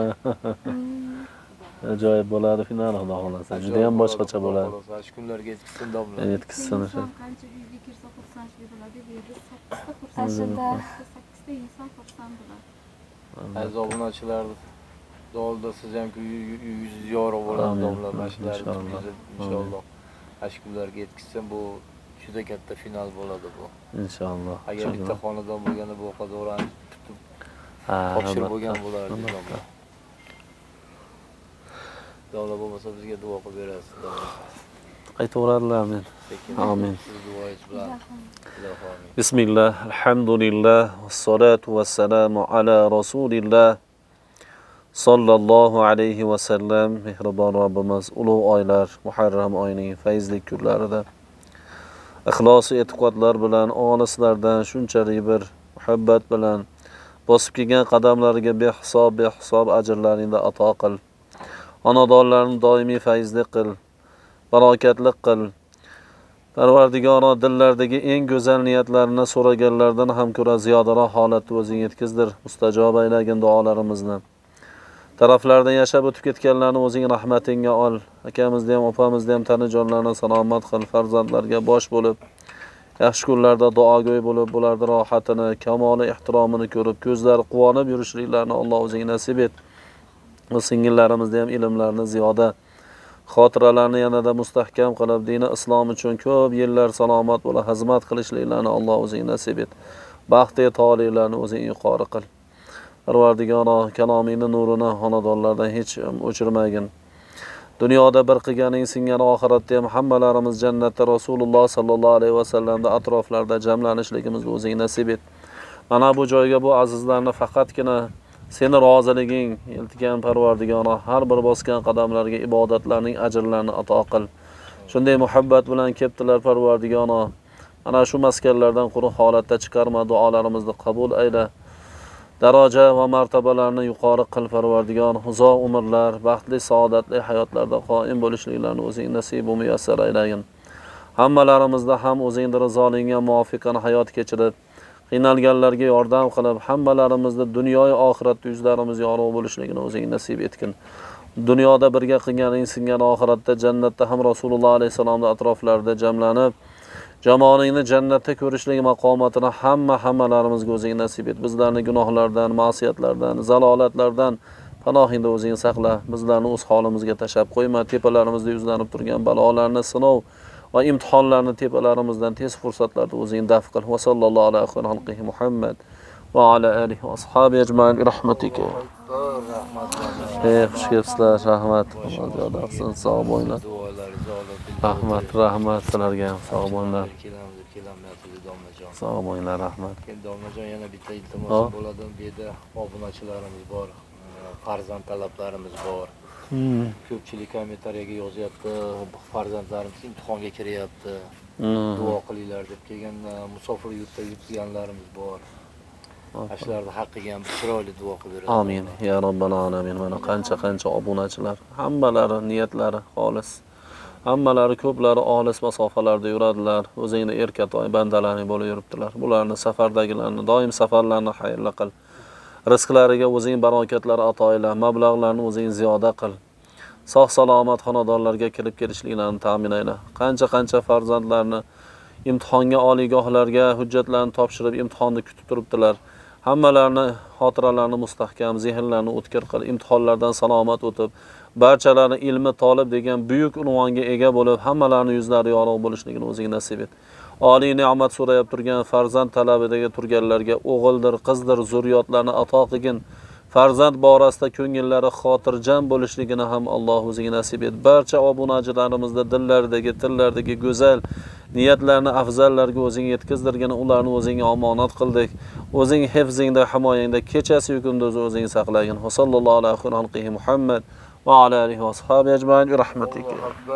Ajoyib bo'ladi final xudo xolasa. Juda ham boshqacha bo'ladi. Shu kunlarga yetkazsin domlar. Yetkazsin o'sha. Qancha uyga kirsa xursandchilik bo'ladi, bu yerda sakkizta xursand. Aslida sakkizta inson xursand bo'ladi. Aziz obunachilar, dolda siz ham yuz yorug' bo'ladi Amin. domlar, mashlar Inshaalloh. inshaalloh. Shu kunlarga yetkazsin, bu juda katta final bo'ladi bu. Inshaalloh. Agar bitta xonadon bo'lganda bu qadorani tutib Ha, topshirib bo'lgan bo'lardi domlar. Domlar bo'lmasa bizga duo qilib berasiz domlar. aytaveradilar men. Sekin. Amin. Siz duoyingiz bilan. Ilohi amin. Bismillah, alhamdulillah, vassalatu vassalamu ala rasulillah. Sallallohu alayhi va sallam. Mehribon Robbimiz ulug' oylar, Muharram oyining fayzli kunlarida ixlosi e'tiqodlar bilan olislardan shunchalik bir muhabbat bilan bosib kelgan qadamlariga behisob behisob ajrlaringni ato qil. Xonadonlarni doimiy fayzli qil, barokatli qil. Parvardigoro dillardagi eng go'zal niyatlarini so'raganlardan ham ko'ra ziyodaroq holatda o'zing yetkazdir. Mustajob aylagin duolarimizni. Taraflarda yashab o'tib ketganlarni o'zing rahmatingga ol. Akamizni ham, opamizni ham tanijonlarni salomat qil, farzandlarga bosh bo'lib, yaxshi kunlarda duogo'y bo'lib, bularning rohatini, kamoli ehtiromini ko'rib, ko'zlari quvonib yurishliklarini Alloh o'zing nasib et. Va singillarimizni ham ilmlarini ziyoda, xotiralarni yanada mustahkam qilib, dini islom uchun ko'p yillar salomat bo'la xizmat qilishliklarini Alloh o'zing nasib et. Baxtli tolilarni o'zing yuqori qil. Parvardigoro, kalomingning nurini xonadonlardan hech o'chirmagin. Dunyoda bir qilganing singari oxiratda ham hammalarimiz jannatda Rasululloh sallallohu alayhi vasallamda atroflarda jamlanishligimizni o'zing nasib et. Mana bu joyga bu azizlarni faqatgina seni roziliging iltigan Parvardigoro, har bir bosgan qadamlarga ibodatlarning ajrlarini ato qil. Shunday muhabbat bilan kelibdilar Parvardigoro. Mana shu maskanlardan quruq holatda chiqarma, duolarimizni qabul ayla. Daraja va martabalarni yuqori qil Parvardigor. Uzoq umrlar, baxtli, saodatli hayotlarda qoim bo'lishliklarini o'zing nasib va muyassar aylagin. Hammalarimizda ham o'zingning rizolingga muvofiqan hayot kechirib, qiynalganlarga yordam qilib, hammalarimizda dunyo va oxiratda yuzlarimiz yorug' bo'lishligini o'zing nasib etgin. Dunyoda birga qilganing singari oxiratda jannatda ham Rasululloh alayhisolamning atroflarida jamlanib, jamoaningni jannatda ko'rishlik maqomatini hamma hammalarimizga o'zing nasib et. Bizlarni gunohlardan, ma'siyatlardan, zalolatlardan panohingda o'zing saqla. Bizlarni o'z holimizga tashab qo'yma. Tepalarimizda yuzlanib turgan balolarni, sinov va imtihonlarni tepalarimizdan tez fursatlarda o'zing daf qil. Va sallallohu alayhi va sallam Muhammad va ala alihi va ashabi ajmain rahmatika. Ey xush kelibsizlar, rahmat. Alloh sog' bo'linglar. Rahmat, rahmat sizlarga ham sog' bo'linglar. Sog' bo'linglar, rahmat. Domlajon, yana bitta iltimosim bo'ladi. Bu yerda obunachilarimiz bor, farzand talablarimiz bor. Ko'pchilik kommentariyaga yozyapti, farzandlarimiz imtihonga kiryapti. Duo qilinglar deb kelgan musofir yurtda yurganlarimiz bor. Ashlarning haqqiga ham chiroyli duo qilib beradi. Amin. Ya robbal alamin. Mana qancha-qancha obunachilar, hammalari niyatlari xolis. Hammalari ko'plari olis masofalarda yuradilar. O'zingni erkatoy bandalaring bo'lib yuribdilar. Bularni safardagilarni doim safarlarni xayrli qil. Rizqlariga o'zing barokatlar ato ayla, mablag'larni o'zing ziyoda qil. Sog' salomat xonadonlarga kirib kelishliklarini ta'min ayla. Qancha-qancha farzandlarni imtihonga, oliygohlarga hujjatlarni topshirib imtihonni kutib turibdilar. Hammalarni xotiralarini mustahkam, zehnlarini o'tkir qil. Imtihonlardan salomat o'tib, barchalarni ilmi tolib degan buyuk unvonga ega bo'lib, hammalarning yuzlari yorug' bo'lishligini o'zing nasib et. Oliy ne'mat so'rayib turgan farzand talabidagi turganlarga o'g'ildir, qizdir, zurriyotlarni ato qilgin. Farzand borasida ko'ngillari xotirjam bo'lishligini ham Alloh o'zing nasib et. Barcha obunachilarimizda dillaridagi, tillardagi go'zal niyatlarni afzallarga o'zing yetkazdirgin, ularni o'zing omonat qildik. O'zing hifzingda, himoyangda kechasi kunduz o'zing saqlagin. Va sallallohu alayhi Muhammad va ala alihi va ashabi ajmain rahmatika.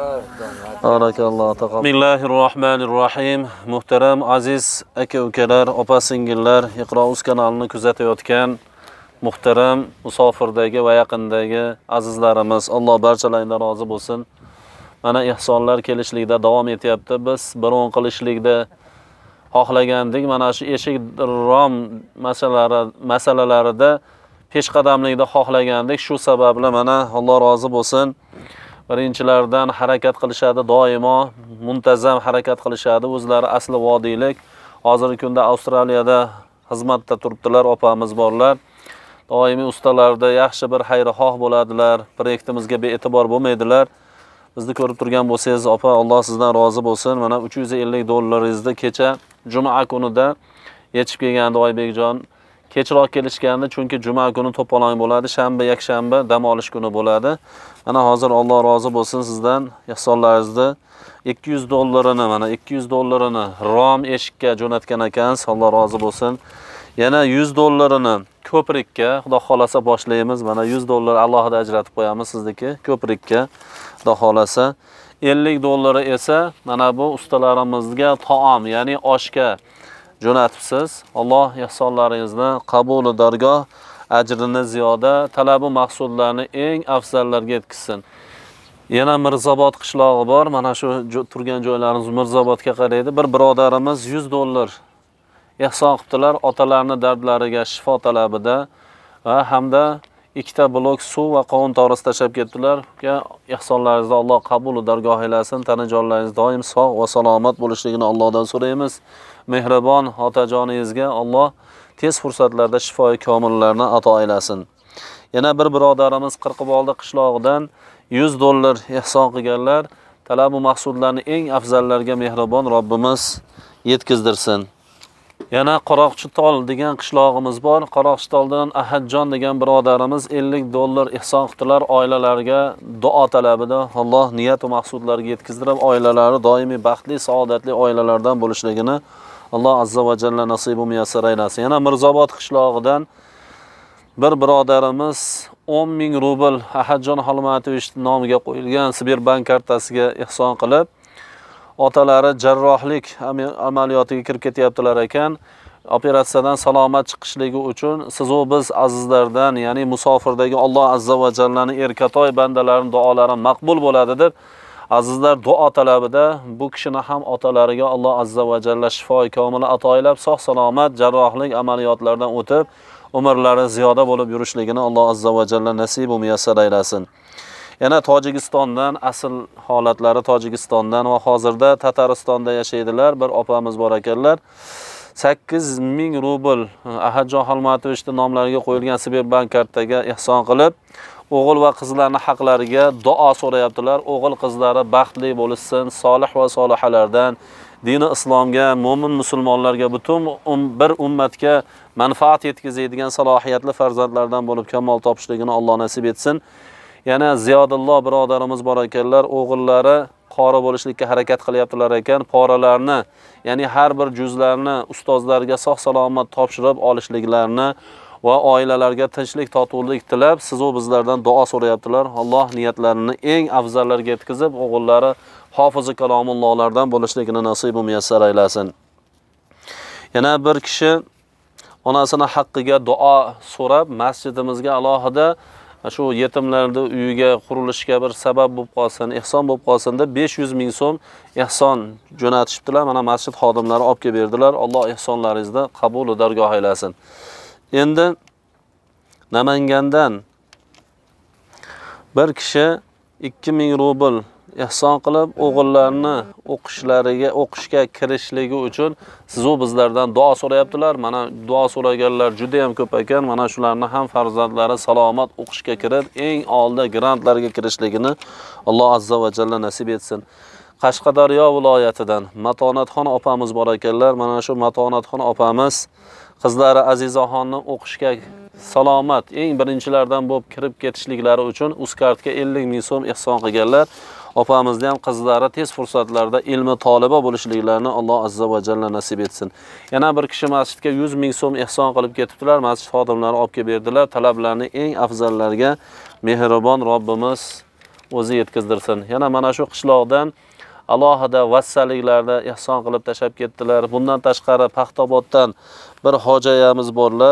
Barakallohu taqabbal. Bismillahirrohmanirrohim. Muhtaram aziz aka-ukalar, opa-singillar, Iqro.uz kanalini kuzatayotgan muhtaram musofirdagi va yaqindagi azizlarimiz, Alloh barchalaridan rozi bo'lsin. Mana ihsonlar kelishlikda davom etyapti. Biz biron qilishlikda xohlagandik. Mana shu eshik rom masalalari masalalarida peshqadamlikda xohlagandik. Shu sababli mana Alloh rozi bo'lsin. Birinchilardan harakat qilishadi, doimo muntazam harakat qilishadi. O'zlari asli vodiylik. Hozirgi kunda Avstraliyada xizmatda turibdilar, opamiz borlar. Doimiy ustalarda yaxshi bir xayrixoh bo'ladilar. Proyektimizga be'e'tibor bo'lmaydilar. Bizni ko'rib turgan bo'lsangiz, opa, Alloh sizdan rozi bo'lsin. Mana uch yuz ellik dollaringizni kecha juma kunida yetib kelgandi Oybekjon. Kechroq kelishgandi, chunki juma kuni to'polon bo'ladi, shanba, yakshanba dam olish kuni bo'ladi. Mana hozir Alloh rozi bo'lsin sizdan ihsonlaringizni ikki yuz dollarini, mana ikki yuz dollarini rom eshikka jo'natgan ekansiz. Alloh rozi bo'lsin. Yana yuz dollarini ko'prikka, xudo xolasa boshlaymiz. Mana yuz dollar alohida ajratib qo'yamiz sizniki ko'prikka, xudo xolasa. ellik dollari esa mana bu ustalarimizga taom, ya'ni oshga jo'natibsiz. Alloh ihsonlaringizni qabuli dargoh, ajrini ziyoda, talabi maqsudlarni eng afzallarga yetkazsin. Yana Mirzobod qishlog'i bor. Mana shu turgan joylarimiz Mirzobodga qaraydi. Bir birodarimiz yuz dollar ihson qildilar otalarni dardlariga shifo talabida va hamda ikkita blok suv va qovun to'g'risi tashab ketdilar. Ihsonlaringizni Alloh qabul va dargoh aylasin. Tanajonlaringiz doim sog' va salomat bo'lishligini Allohdan so'raymiz. Mehribon otajoningizga Alloh tez fursatlarda shifoi komillarni ato aylasin. Yana bir birodarimiz Qirqiboldi qishlog'idan yuz dollar ihson qilganlar. Talabu maqsudlarni eng afzallarga mehribon Robbimiz yetkazdirsin. Yana Qaroqchitol degan qishlog'imiz bor. Qaroqchitoldan Ahadjon degan birodarimiz ellik dollar ihson qildilar oilalariga duo talabida. Alloh niyat va maqsudlarga yetkazdirib, oilalari doimiy baxtli, saodatli oilalardan bo'lishligini Alloh azza va jalla nasib va muyassar aylasin. Yana Mirzobod qishlog'idan bir birodarimiz o'n ming rubl Ahadjon Xolmatovich nomiga qo'yilgan Sberbank kartasiga ihson qilib, otalari jarrohlik amaliyotiga kirib ketyaptilar ekan. Operatsiyadan salomat chiqishligi uchun siz va biz azizlardan, ya'ni musofirdagi Alloh azza va jallaning erkatoy bandalarining duolari maqbul bo'ladi deb azizlar duo talabida bu kishini ham otalariga Alloh azza va jalla shifoi komila ato aylab, sog' salomat jarrohlik amaliyotlaridan o'tib umrlari ziyoda bo'lib yurishligini Alloh azza va jalla nasib va muyassar aylasin. Yana Tojikistondan, asl holatlari Tojikistondan va hozirda Tataristonda yashaydilar. Bir opamiz bor ekanlar. sakkiz ming rubl Ahadjon Xolmatovich nomlariga qo'yilgan Sberbank kartaga ihson qilib, o'g'il va qizlarning haqlariga duo so'rayaptilar. O'g'il qizlari baxtli bo'lsin, solih va solihalardan, dini islomga, mo'min musulmonlarga, butun um, bir ummatga manfaat yetkazadigan salohiyatli farzandlardan bo'lib kamol topishligini Alloh nasib etsin. Yana Ziyodulloh birodarimiz bor ekanlar, o'g'illari qori bo'lishlikka harakat qilyaptilar ekan. Poralarni, ya'ni har bir juzlarni ustozlarga sog' salomat topshirib olishliklarini va oilalarga tinchlik, totuvlik tilab, siz va bizlardan duo so'rayaptilar. Alloh niyatlarini eng afzallarga yetkazib, o'g'illari hofizi kalomullohlardan bo'lishligini nasib va muyassar aylasin. Yana bir kishi onasini haqqiga duo so'rab, masjidimizga alohida shu yetimlarning uyiga qurilishga bir sabab bo'lib qolsin, ihson bo'lib qolsin deb besh yuz ming so'm ihson jo'natishibdilar. Mana masjid xodimlari olib kelib berdilar. Alloh ihsonlaringizni qabul va dargoh aylasin. Endi Namangandan bir kishi ikki ming rubl ihson qilib, o'g'illarini o'qishlariga, o'qishga kirishligi uchun siz va bizlardan duo so'rayaptilar. Mana duo so'raganlar juda ham ko'p ekan. Mana shularni ham farzandlari salomat o'qishga kirib, eng oldi grantlarga kirishligini Alloh azza va jalla nasib etsin. Qashqadaryo viloyatidan Matonatxon opamiz bor ekanlar. Mana shu Matonatxon opamiz qizlari Azizaxonni o'qishga salomat eng birinchilardan bo'lib kirib ketishliklari uchun Uzkartga ellik ming so'm ihson qilganlar. Opamizni ham qizlari tez fursatlarda ilmi toliba bo'lishliklarini Alloh azza va jalla nasib etsin. Yana bir kishi masjidga yuz ming so'm ihson qilib ketibdilar. Masjid xodimlari olib kelib berdilar. Talablarni eng afzallarga mehribon Robbimiz o'zi yetkazdirsin. Yana mana shu qishloqdan alohida vassaliklarda ihson qilib tashab ketdilar. Bundan tashqari Paxtoboddan bir hojayamiz borlar.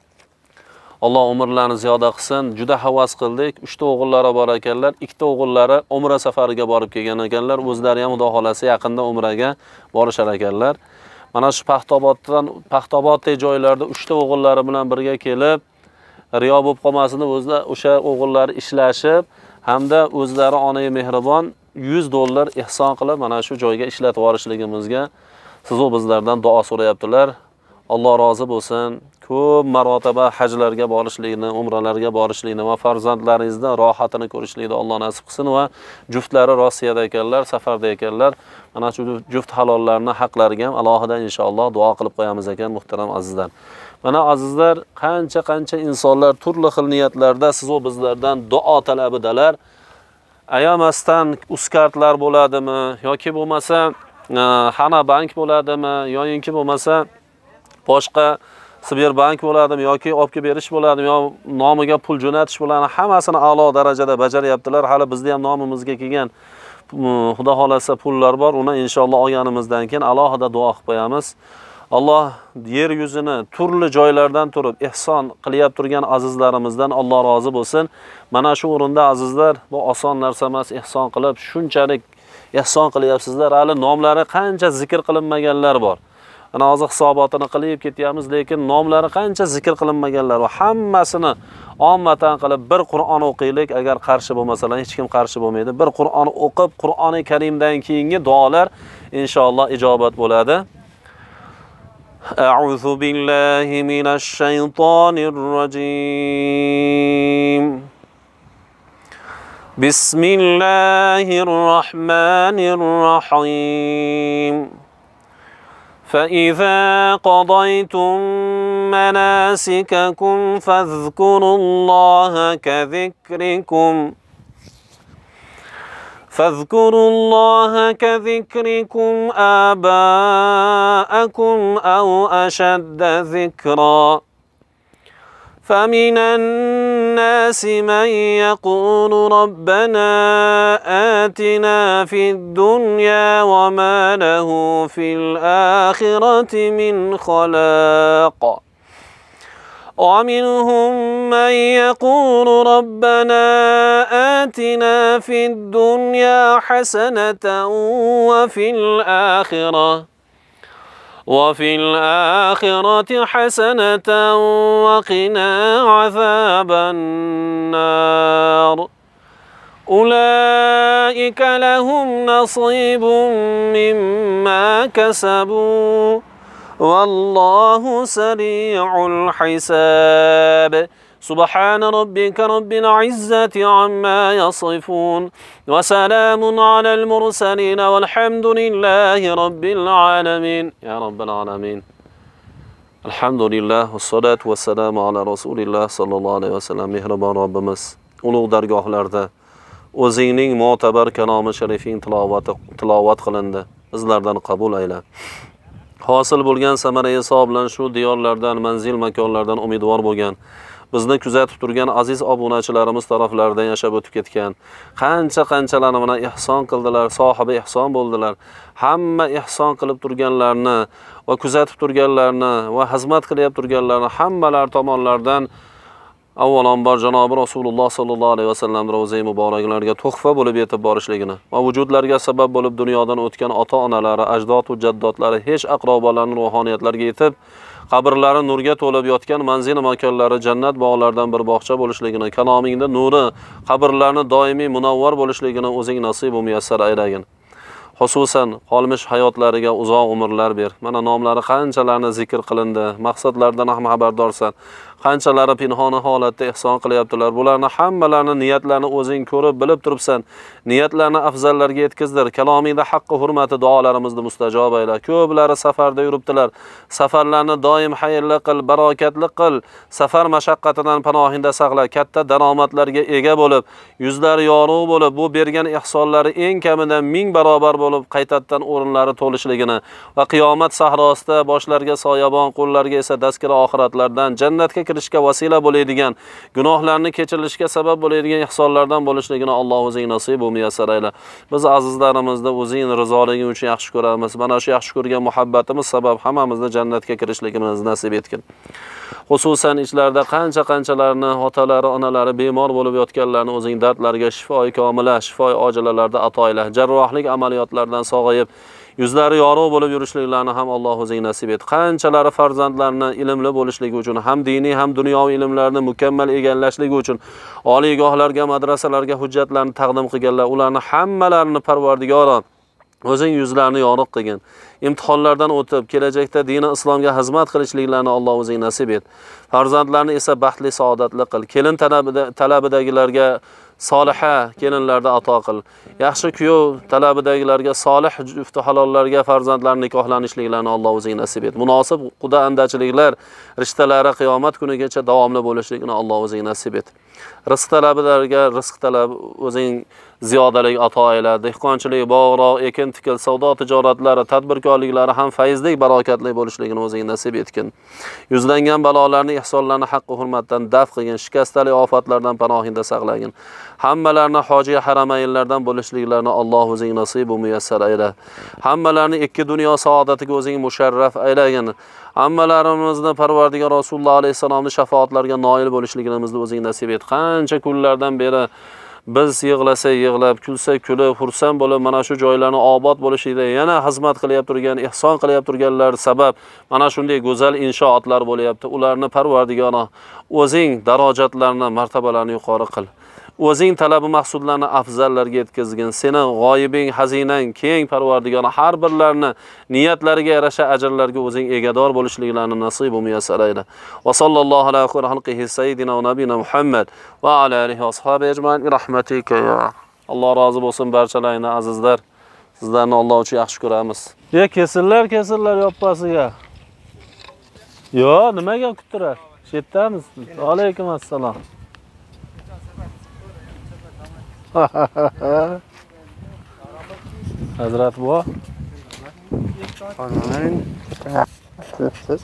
Alloh umrlarini ziyoda qilsin. Juda havas qildik. uchta o'g'illari bor ekanlar. ikkita o'g'illari umra safariga borib kelgan ekanlar. O'zlari ham Xudo xolasa yaqinda umraga borishar ekanlar. Mana shu Paxtoboddan, Paxtoboddek joylarda uchta o'g'illari bilan birga kelib, riyo bo'lib qolmasin deb o'zlari o'sha o'g'illari ishlashib, hamda o'zlari onai mehribon yuz dollar ihson qilib, mana shu joyga ishlatib yorishligimizga siz va bizlardan duo so'rayaptilar. Alloh rozi bo'lsin. Ko'p marotaba hajlarga borishlikni, umralarga borishlikni va farzandlaringizdan rohatini ko'rishlikni Alloh nasib qilsin va juftlari Rossiyada ekanlar, safarda ekanlar. Mana shu juft halollarning haqlariga ham alohida inshaalloh duo qilib qo'yamiz ekan, muhtaram azizlar. Mana azizlar, qancha-qancha insonlar turli xil niyatlarda siz va bizlardan duo talabidalar. Ayamasdan Uzkartlar bo'ladimi yoki bo'lmasa Hana bank bo'ladimi yoki bo'lmasa boshqa Sberbank bo'ladimi yoki olib kelib berish bo'ladimi yo nomiga pul jo'natish bo'ladimi, hammasini a'lo darajada bajaryaptilar. Hali bizda ham nomimizga kelgan Xudo xolasa pullar bor. Uni inshaalloh olganimizdan keyin alohida duo qilib qo'yamiz. Alloh yer yuzini turli joylardan turib ihson qilyap turgan azizlarimizdan Alloh rozi bo'lsin. Mana shu o'rinda azizlar, bu oson narsa emas, ihson qilib shunchalik ihson qilyapsizlar. Hali nomlari qancha zikr qilinmaganlar bor. Ana hozir hisobotini qilib ketyapmiz, lekin nomlari qancha zikr qilinmaganlar va hammasini ommatan qilib bir Qur'on o'qiylik. Agar qarshi bo'lmasalar, hech kim qarshi bo'lmaydi. Bir Qur'on o'qib, Qur'oni Karimdan keyingi duolar inshaalloh ijobat bo'ladi. أعوذ بالله من الشيطان الرجيم بسم الله الرحمن الرحيم فإذا قضيتم مناسككم فاذكروا الله كذكركم فاذكروا الله كذكركم آباءكم أو أشد ذكرا فمن الناس من يقول ربنا آتنا في الدنيا وما له في الآخرة من خلاق ومنهم من يقول ربنا آتنا في الدنيا حسنة وفي الآخرة وفي الآخرة حسنة وقنا عذاب النار أولئك لهم نصيب مما كسبوا والله سريع الحساب سبحان ربك رب العزة عما يصفون وسلام على المرسلين والحمد لله رب العالمين يا رب العالمين الحمد لله والصلاة والسلام على رسول الله صلى الله عليه وسلم مهربان ربimiz ulug' dargohlarda o'zingning mo'tabar kalomi sharifing tilovat tilovat qilindi bizlardan qabul ayla hosil bo'lgan samara hisob bilan shu diyorlardan manzil makonlardan umidvor bo'lgan bizni kuzatib turgan aziz obunachilarimiz taraflaridan yashab o'tib ketgan qancha qanchalar mana ihson qildilar sohibi ihson bo'ldilar hamma ihson qilib turganlarni va kuzatib turganlarni va xizmat qilyap turganlarni hammalar tomonlardan avvalambor janobi Rasululloh sallallohu alayhi vasallam ro'zai muboraklarga tuhfa bo'lib yetib borishligini va vujudlarga sabab bo'lib dunyodan o'tgan ota-onalari, ajdod va jaddotlari hech aqrobolarning ruhoniyatlarga yetib qabrlari nurga to'lib yotgan manzil makonlari jannat bog'laridan bir bog'cha bo'lishligini, kalomingda nuri qabrlarni doimiy munavvar bo'lishligini o'zing nasib va muyassar aylagin. Xususan qolmish hayotlariga uzoq umrlar ber. Mana nomlari qanchalarni zikr qilindi, maqsadlardan ham xabardorsan. Qanchalari pinhona holatda ihson qilyaptilar. Bularni hammalarini niyatlarini o'zing ko'rib, bilib turibsan. Niyatlarni afzallarga yetkazdir. Kalomingda haqqi hurmati duolarimizni mustajob ayla. Ko'plari safarda yuribdilar. Safarlarni doim xayrli qil, barokatli qil. Safar mashaqqatidan panohingda saqla. Katta daromadlarga ega bo'lib, yuzlari yorug' bo'lib, bu bergan ihsonlari eng kamidan ming barobar bo'lib, qaytadan o'rinlari to'lishligini va qiyomat sahrosida boshlariga soyabon, qo'llariga esa dastgir oxiratlardan jannatga kirishga vasila bo'ladigan, gunohlarni kechirilishga sabab bo'ladigan ihsonlardan bo'lishligini Alloh o'zing nasib va muyassar ayla. Biz azizlarimizni o'zing rizoliging uchun yaxshi ko'ramiz. Mana shu yaxshi ko'rgan muhabbatimiz sabab hammamizni jannatga kirishligimizni nasib etgin. Xususan ichlarida qancha-qanchalarni otalari, onalari bemor bo'lib yotganlarni o'zing dardlariga shifoi komila, shifoi ojilalarda ato ayla. Jarrohlik amaliyotlardan sog'ayib, yuzlari yorug' bo'lib yurishliklarini ham Alloh o'zing nasib et. Qanchalari farzandlarni ilmli bo'lishligi uchun, ham diniy ham dunyoviy ilmlarni mukammal egallashligi uchun oliygohlarga, madrasalarga hujjatlarni taqdim qilganlar, ularni hammalarini Parvardigoro o'zing yuzlarini yorug' qilgin. imtihonlardan o'tib, kelajakda dini islomga xizmat qilishliklarini Alloh o'zing nasib et. Farzandlarni esa baxtli, saodatli qil. Kelin talabidagilarga soliha kelinlarda ato qil. Yaxshi kuyov talabidagilarga solih jufti halollarga farzandlar nikohlanishliklarini Alloh o'zing nasib et. Munosib quda andachiliklar rishtalari qiyomat kunigacha davomli bo'lishligini Alloh o'zing nasib et. Rizq talabilarga rizq talab o'zing ziyodalik ato ayla. Dehqonchilik, bog'roq, ekin tikil, savdo tijoratlari, tadbirkorliklari ham fayzli, barokatli bo'lishligini o'zing nasib etgin. Yuzlangan balolarni, ihsonlarni haqqi hurmatdan daf qilgin, shikastalik ofatlardan panohingda saqlagin. Hammalarni hoji haramaynlardan bo'lishliklarini Alloh o'zing nasib va muyassar ayla. Hammalarni ikki dunyo saodatiga o'zing musharraf aylagin. Hammalarimizni Parvardigor Rasululloh alayhisalomning shafaatlariga noil bo'lishligimizni o'zing nasib et. Qancha kunlardan beri biz yig'lasa yig'lab, kulsa kulib, xursand bo'lib, mana shu joylarni obod bo'lishida yana xizmat qilyap turgan, ihson qilyap turganlar sabab mana shunday go'zal inshootlar bo'lyapti. Ularni Parvardigor o'zing darajatlarini, martabalarini yuqori qil. o'zing talabi maqsudlarni afzallarga yetkazgin. Seni g'oyibing, xazinang keng Parvardigor har birlarini niyatlariga yarasha ajrlarga o'zing egador bo'lishliklarini nasib va muyassar ayla. Va sallallohu ala xalqihi sayyidina va nabiyina Muhammad va ala alihi va ashabihi ajmain bi rahmatika ya. Alloh rozi bo'lsin barchalaringdan azizlar. Sizlarni Alloh uchun yaxshi ko'ramiz. Ye kesillar, kesillar yoppasiga. Yo, nimaga kuttirar? Shetdamiz. Alaykum assalom. Hazrat bu. Xonamning siz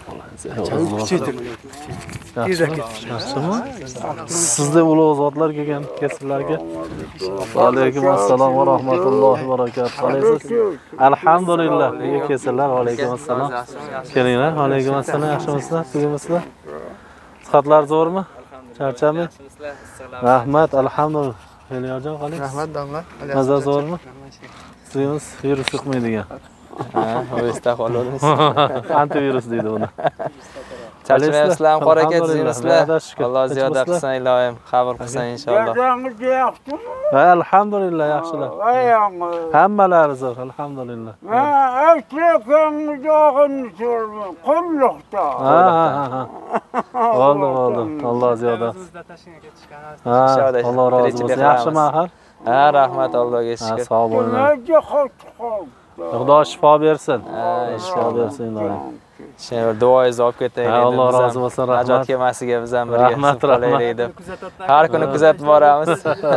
Sizda ulug' zotlar kelgan kesillarga. Alaykum assalom va rahmatullohi va barakatuh. Qalaysiz? Alhamdulillah. Nega kesillar? Alaykum assalom. Kelinglar. Alaykum assalom. Yaxshimisizlar? Sizmisizlar? Sihatlar zo'rmi? Charchami? Rahmat, alhamdulillah. Eliyorjon qalaysiz? rahmat domla. Mazza zo'rmi? Sizimiz virus yuqmaydigan. Ha, virusda qolamiz. Antivirus deydi uni. Charchamayapsizlar, qora ketisizlar. Alloh ziyoda qilsin ilohim, qabul qilsin inshaalloh. Gadangiz yaxshimi? Ha, alhamdulillah yaxshilar. Ayyangiz. Hammalari zo'r, alhamdulillah. Ha, aslakangiz og'ini so'rmang. Qulluqda. Ha, ha, ha. Oldu, oldu. Alloh ziyoda. Ha, Alloh rozi bo'lsin. Yaxshimi axir? Ha, rahmat Allohga Ha, shukr. sog' bo'linglar. Nimaga xot qoldi? Xudo shifo bersin. Ha, Shifo bersin ilohim. Shu duoingizni olib ketaylik. Ha, Alloh rozi bo'lsin, rahmat. Najot kemasiga biz ham birga Rahmat, qilib qolaylik deb. Har kuni kuzatib boramiz.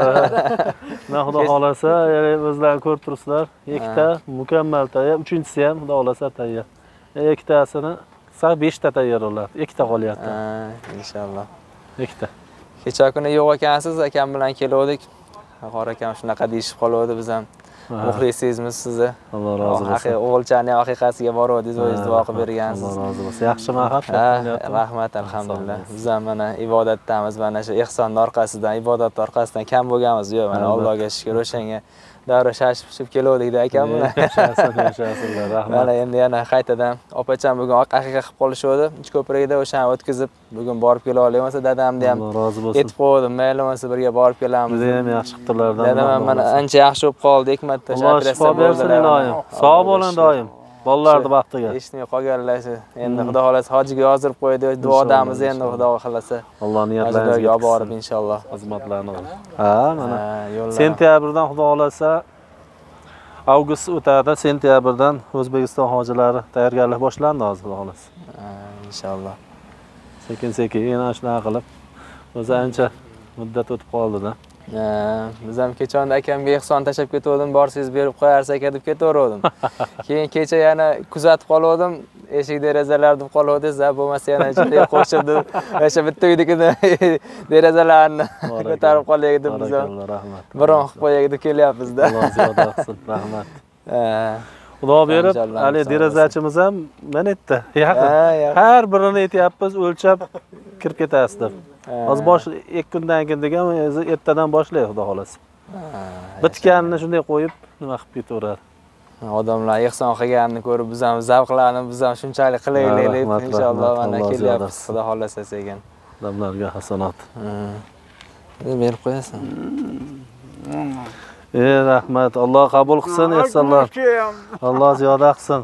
Na Xudo xolasa, o'zlar ko'rib turibsizlar. Ikkita mukammal tayyor, uchinchisi ham Xudo xolasa tayyor. Ikkitasini sa besh ta tayyorladi. Ikkita qolyapti. Ha, inshaalloh. Ikkita. Kecha kuni yo'q ekansiz, akam bilan kelgandik. Qora akam shunaqa deyishib qoldi, biz ham muxlisingizmiz sizni. Alloh rozi bo'lsin. Haqiqiy o'g'ilchani haqiqasiga boruvdingiz, o'zingiz duo qilib bergansiz. Alloh rozi bo'lsin. Yaxshimi axir? Ha, rahmat alhamdulillah. Biz ham mana ibodatdamiz, mana shu ihsonning orqasidan, ibodat orqasidan kam bo'lganmiz. Yo'q, mana Allohga shukr, o'shanga davra shashib keluvdik-da akam bilan. Yashasizlar, yashasizlar, rahmat. Mana endi yana qaytadan opacham bugun haqiqa qilib qolishdi. Uch ko'prikda o'shani o'tkazib, bugun borib kela olmayman. Dadamni ham Alloh rozi bo'lsin. yetib qo'ydim. Mayli bo'lmasa birga borib kelamiz. Juda ham yaxshi qildilardan. Dadam ham mana ancha yaxshi bo'lib qoldi. Hikmatda Alloh shifo bersin ilohim. Sog' bo'ling doim. Bolalarning baxtiga. Eshitmay qolganlar shu. Endi Xudo xolasa hojiga yozdirib qo'ydi. Duodamiz endi Xudo xolasa. Alloh niyatlaringizga olib borib inshaalloh xizmatlarni qilib. Ha, mana. yo'llar. Sentyabrdan Xudo xolasa avgust o'tadi. Sentyabrdan O'zbekiston hojilari tayyorgarlik boshlandi hozir Xudo xolasa. Inshaalloh. Sekin-sekin yana shunaqa qilib o'zi ancha muddat o'tib qoldi-da. Biz ham kechonda akamga ehson tashab ketgandim, borsiz berib qo'yarsiz aka deb ketaverdim. Keyin kecha yana kuzatib qoldim, eshik derazalarni deb qoluvdingiz, bo'lmasa yana juda qo'shildi. O'sha bitta uynikini derazalarini ko'tarib qolaylik deb biz ham rahmat. biron qilib qo'yaylik deb kelyapmiz-da. Alloh ziyoda qilsin, rahmat. Ha. Xudo berib, hali derazachimiz ham mana yerda yaqin. Har birini aytyapmiz, o'lchab kirib ketasiz deb. Hozir bosh ikki kundan keyin degan o'zi ertadan boshlaydi Xudo xolasa. Bitganini shunday qo'yib, nima qilib ketaveradi. Odamlar ehson qilganini ko'rib, biz ham zavqlanib, biz ham shunchalik qilaylik deb inshaalloh mana kelyapmiz. Xudo xolasa sekin. Odamlarga hasanat. Berib qo'yasan. Ey rahmat, Alloh qabul qilsin, ehsonlar. Alloh ziyoda qilsin.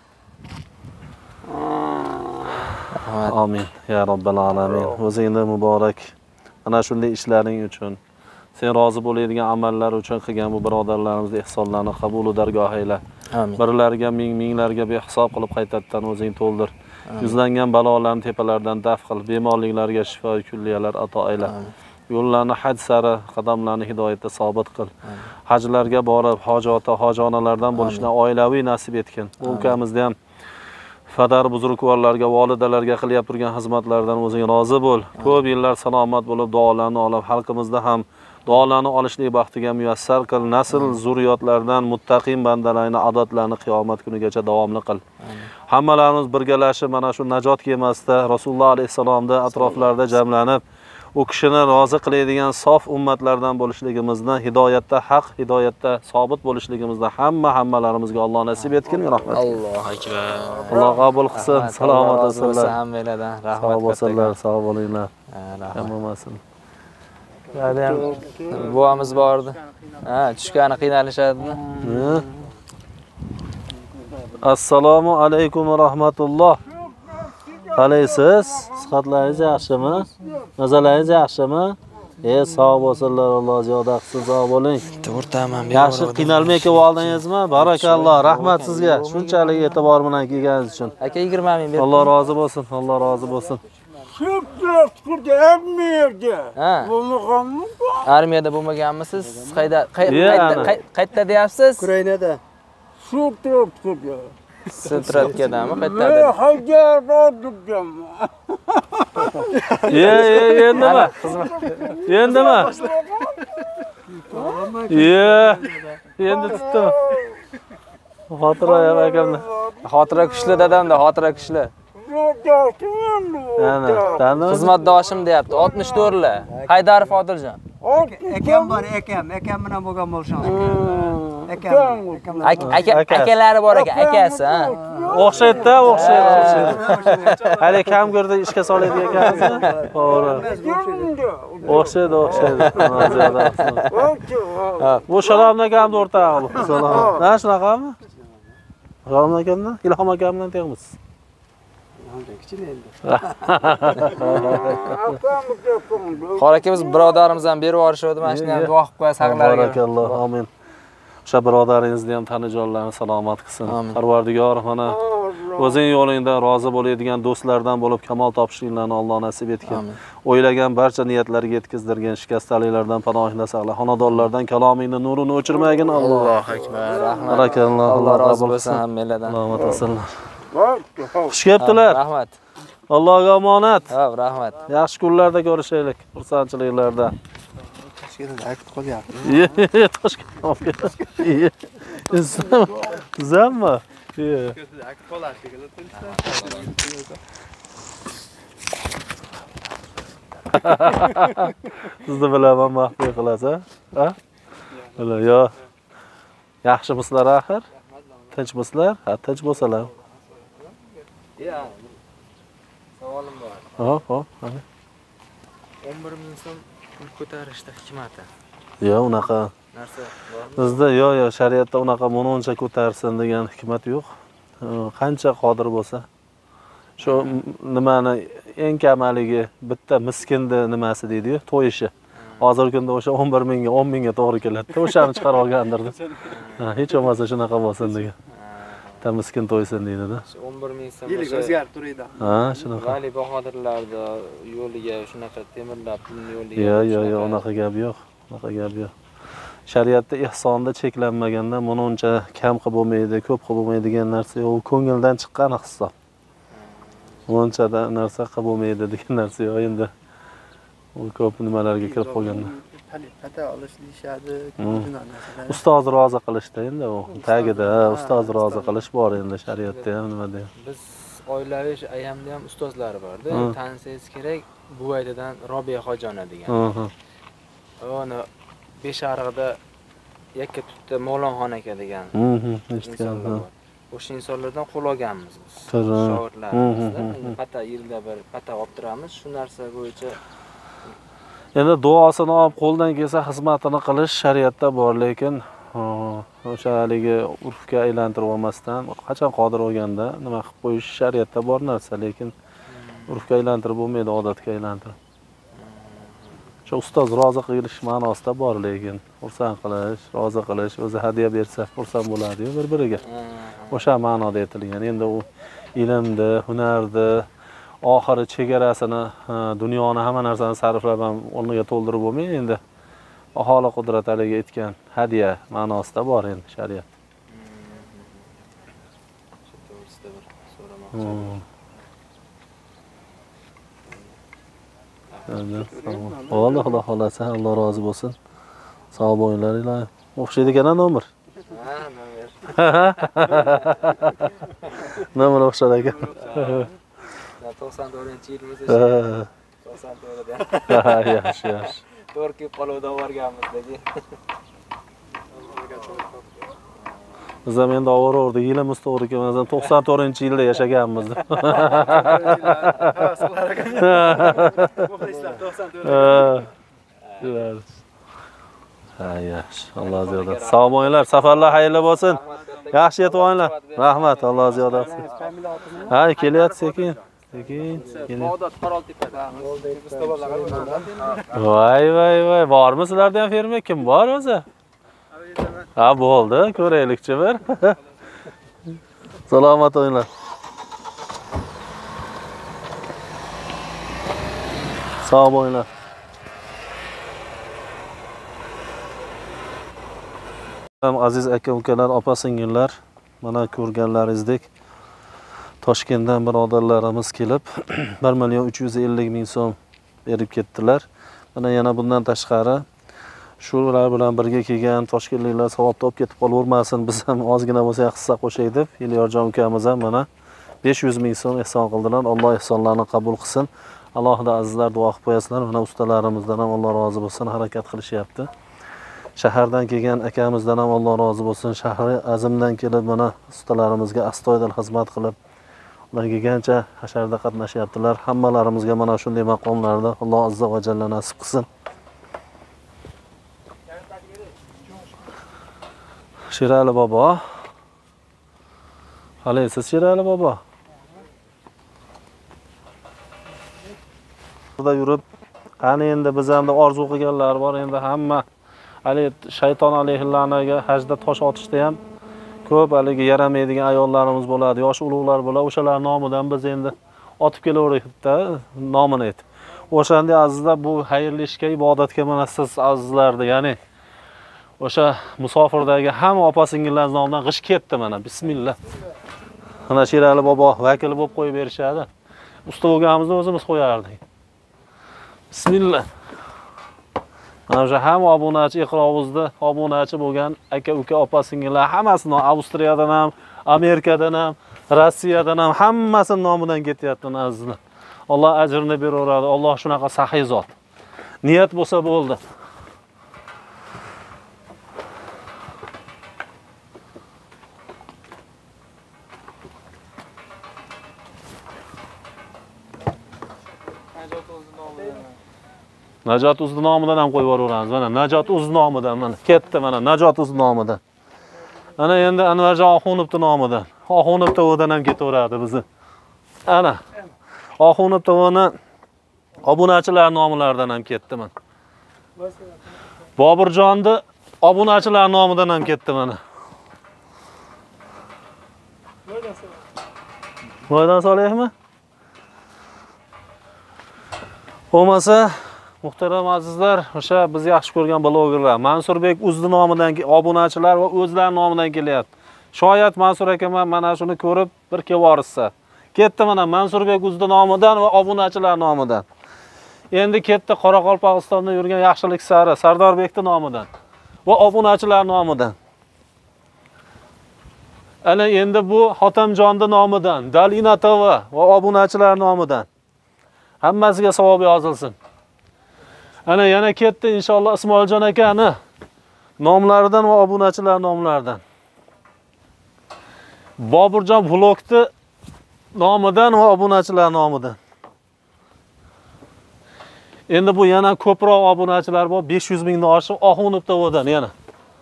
Amin. Ya Rabbal alamin. O'zingni muborak. Ana shunday ishlaring uchun, sen rozi bo'ladigan amallar uchun qilgan bu birodarlarimizning ihsonlarini qabul va dargoh ayla. Amin. Birlarga ming minglarga behisob qilib qaytadan o'zing to'ldir. Yuzlangan balolarni tepalardan daf qil, bemorliklarga shifo kulliyalar ato ayla. Yo'llarni haj sari qadamlarni hidoyatda sobit qil. Hajlarga borib, hojota, hojonalardan bo'lishdan oilaviy nasib etgin. Bu ukamizda ham Fadar buzrukvorlarga, validalarga qilib turgan xizmatlardan o'zing rozi bo'l. Ko'p yillar salomat bo'lib, duolarni olib, xalqimizda ham duolarni olishlik baxtiga muyassar qil. Nasl zurriyotlardan muttaqin bandalarni odatlarni qiyomat kunigacha davomli qil. Hammalarimiz birgalashib mana shu najot kemasida Rasululloh alayhisalomda atroflarda jamlanib, u kishini rozi qiladigan sof ummatlardan bo'lishligimizni, hidoyatda haq, hidoyatda sobit bo'lishligimizni hamma hammalarimizga Alloh nasib etsin. Rahmat. Allohu akbar. Alloh qabul qilsin. Salomat bo'lsinlar. Hammalardan rahmat. Sog' bo'lsinlar, sog' bo'linglar. Rahmat. Bo'lmasin. Hadi ham buvamiz bordi. Ha, tushgani qiynalishadi. Assalomu alaykum va rahmatulloh. Qalaysiz? Sihatlaringiz yaxshimi? Mazalaringiz yaxshimi? Ey, sog' bo'lsinlar, Alloh ziyoda qilsin, sog' bo'ling. To'rtaman. Yaxshi qiynalmay kelib oldingizmi? Barakalloh, rahmat sizga. Shunchalik e'tibor bilan kelganingiz uchun. Aka yigirma ming berdim. Alloh rozi bo'lsin, Alloh rozi bo'lsin. Sütlüktü emniydi. Ha. Bunu mı? Armiyada bo'lmaganmisiz? Qayda Yani. qayda qayda deyapsiz? Ukrainada. Sütlüktü. Sentratkedami? Ne Qayda? hacer oldum. Ye, ye, yendimi? Yendimi? Ye, endi tutdimi? Xotira yo'q akamni. Xotira kuchli dadamda, xotira kuchli. Ana, tanidingizmi? Xizmatdoshim deyapti. oltmish to'rtlar. Haydarov Odiljon. Akam bor, akam. Akam bilan bo'lgan bo'lsangiz. Akam. Aka akalari bor ekan, akasi, ha. O'xshaydi-da, o'xshaydi, o'xshaydi. Hali kam ko'rda ishga soladigan ekansiz. To'g'ri. O'xshaydi, o'xshaydi. Ha, bu Shalom akamni o'rtog'i bu. Salom. Ha, shunaqami? Shalom akamdan, Ilhom akamdan tegamiz. Qora aka biz birodarimizdan berib yuborishdi, mana shuni ham duo qilib qo'yasiz haqlariga. Barakalloh, amin. O'sha birodaringizni ham tanijonlarni salomat qilsin. Parvardigor mana o'zing yo'lingdan rozi bo'ladigan do'stlardan bo'lib kamol topishinglarni Alloh nasib etgan. O'ylagan barcha niyatlarga yetkazdirgan shikastliklardan panohingda saqla. Xonadonlardan kalomingni nurini o'chirmagin Alloh. Allohu akbar. Rahmat. Barakalloh. Alloh rozi bo'lsin hammalardan. Salomat bo'lsinlar. Xush kelibdilar. Rahmat. Allohga omonat. Ha, rahmat. Yaxshi kunlarda ko'rishaylik, xursandchiliklarda. Toshkentda akut qolyapti. Toshkent. Zamma. Akut qolyapti. Sizni bilaman, maxfiy qilasiz, ha? Mana yo. Yaxshimisizlar axir? Tinchmisizlar? Ha, tinch bo'lsalar. Ya. Savolim bor. Hop, hop. o'n bir ming so'm pul ko'tarishda hikmati. Yo, unaqa Narsa bormi? bizda yo, yo, shariatda unaqa muncha ko'tarsin degan hikmat yo'q. Qancha qodir bo'lsa. Shu nimani eng kamaligi bitta miskinni nimasi deydi-yu, to'yishi. Hozirgi kunda o'sha o'n bir mingga, o'n mingga to'g'ri keladi. O'shani chiqarib olgandirdi. Ha, hech bo'lmasa shunaqa bo'lsin degan. Ta miskin to'ysin deydi-da. o'n bir ming so'm. Yillik o'zgarib turadi. Ha, shunaqa. Vali Bahodirlarda yo'liga shunaqa temirlab pulni yo'liga. Yo, yo, yo, unaqa gap yo'q. Unaqa gap yo'q. Shariatda ihsonda cheklanmaganda bununcha kam qilib bo'lmaydi, ko'p qilib bo'lmaydi degan narsa yo'q. U ko'ngildan chiqqan hisob. Bununcha narsa qilib bo'lmaydi degan narsa yo'q endi. U ko'p nimalarga kirib qolganda. Pata olish deyshadi. Ustoz rozi qilishda endi u tagida ustoz rozi qilish bor endi shariatda ham nima deydi. Biz oilaviy ayamda ham ustozlari bor-da. Tanisangiz kerak, buvaydadan Robiya Xojona degan. Ona Besharg'ida yakka tutda Mo'lonxon aka degan. Eshitganman. O'sha insonlardan qo'l olganmiz biz. Shoirlarimizdan. Pata yilda bir pata olib turamiz. Shu narsa bo'yicha endi duosini olib qo'ldan kelsa xizmatini qilish shariatda bor, lekin o'sha haligi urfga aylantirib olmasdan qachon qodir bo'lganda nima qilib qo'yish shariatda bor narsa, lekin urfga aylantirib bo'lmaydi, odatga aylantirib. Shu ustoz rozi qilish ma'nosida bor, lekin xursand qilish, rozi qilish, o'zi hadiya bersa xursand bo'ladi-yu bir-biriga. O'sha ma'noda aytilgan. Endi u ilmni, hunarni oxiri chegarasini, dunyoni hamma narsani sarflab ham o'rniga to'ldirib bo'lmaydi. Endi aholi qudrat aliga aytgan hadiya ma'nosida bor endi shariat. Alloh Alloh xolasa, Alloh rozi bo'lsin. Sog' bo'linglar, iloyim. O'xshaydi ekan nomer. Ha, nomer. Nomer o'xshar ekan. to'qson to'rtinchi yilimiz Ha. to'qson to'rtda. Ha, yaxshi, yaxshi. To'rt kelib qoluvdan borganmizdagi. Biz ham endi ovoraverdik, yilimiz to'g'ri kelmasdan to'qson to'rtinchi yilda yashaganmiz. Ha, so'lar ekan. Muxlislar to'qson to'rt. Yurarsiz. Ha, yaxshi. Alloh ziyoda. Sog' bo'linglar. Safarlar xayrli bo'lsin. Yaxshi yetib olinglar. Rahmat. Alloh ziyoda qilsin. Ha, kelyapti sekin. Sekin. Saodat Qoroltepada. Voy, voy, voy. Bormi sizlarda ham ferma? Kim bor o'zi? Ha, bo'ldi. Ko'raylikchi bir. Salomat bo'linglar. Sog' bo'linglar. Aziz aka-ukalar, opa-singillar, mana ko'rganlaringizdek Toshkentdan birodarlarimiz kelib bir million uch yuz ellik ming so'm berib ketdilar. Mana yana bundan tashqari shular bilan birga kelgan toshkentliklar savobni olib ketib qolavermasin, biz ham ozgina bo'lsa hissa qo'shay deb Elyorjon ukamiz ham mana besh yuz ming so'm ehson qildilar. Alloh ehsonlarni qabul qilsin. Alohida azizlar duo qilib qo'yasizlar. Mana ustalarimizdan ham Alloh rozi bo'lsin, harakat qilishyapti. Shahardan kelgan akamizdan ham Alloh rozi bo'lsin. Shahri Azimdan kelib mana ustalarimizga astoydil xizmat qilib, ular kelgancha hasharda qatnashyaptilar. Hammalarimizga mana shunday maqomlarda Alloh azza va jalla nasib qilsin. Shirali bobo. Qalaysiz Shirali bobo? Burada yurib, qani endi biz ham orzu qilganlar bor, endi hamma hali shayton alayhillanaga hajda tosh otishda ham ko'p haligi yaramaydigan ayollarimiz bo'ladi, yosh ulug'lar bo'ladi. O'shalar nomidan biz endi otib kelaveraylik-da, nomini aytib. O'shanday azizlar, bu xayrli ishga, ibodatga mana siz azizlarni, ya'ni o'sha musofirdagi hamma opa-singillarning nomidan g'ish ketdi mana. Bismillah. Mana Shirali bobo vakili bo'lib qo'yib berishadi. Usta bo'lganimizni o'zimiz qo'yardik. Bismillah. Mana o'sha ham obunachi, iqrovuzda obunachi bo'lgan aka-uka, opa-singillar hammasini Avstriyadan ham, Amerikadan ham, Rossiyadan ham hammasining nomidan ketyapti azizlar. Alloh ajrini beraveradi. Alloh shunaqa saxiy zot. Niyat bo'lsa bo'ldi. Najot Uzdi nomidan ham qo'yib yuboramiz. Mana Najot Uzdi nomidan mana ketdi mana Najot Uzdi nomidan. Ana endi Anvarjon Oxunovning nomidan. Oxunov to'g'ridan ham ketaveradi bizni. Ana. Oxunov to'g'rini obunachilar nomlaridan ham ketdi mana. Boburjonni obunachilar nomidan ham ketdi mana. Voydan solayapmi? Bo'lmasa muhtaram azizlar, o'sha biz yaxshi ko'rgan blogerlar, Mansurbek Uzdi nomidan obunachilar va o'zlari nomidan kelyapti. Shoyat Mansur akam mana shuni ko'rib bir kelvorsa, ketdi mana Mansurbek Uzdi nomidan va obunachilar nomidan. Endi ketdi Qoraqalpog'istonda yurgan yaxshilik sari Sardorbekning nomidan va obunachilar nomidan. Ana endi bu Xotamjonning nomidan, Dalinatova va obunachilar nomidan. Hammasiga savob yozilsin. Ana yana ketdi inshaalloh Ismoiljon akani nomlaridan va obunachilar nomlaridan. Boburjon Vlogni nomidan va obunachilar nomidan. Endi bu yana ko'proq obunachilar bor, besh yuz mingdan oshib Oxunov to'g'ridan yana.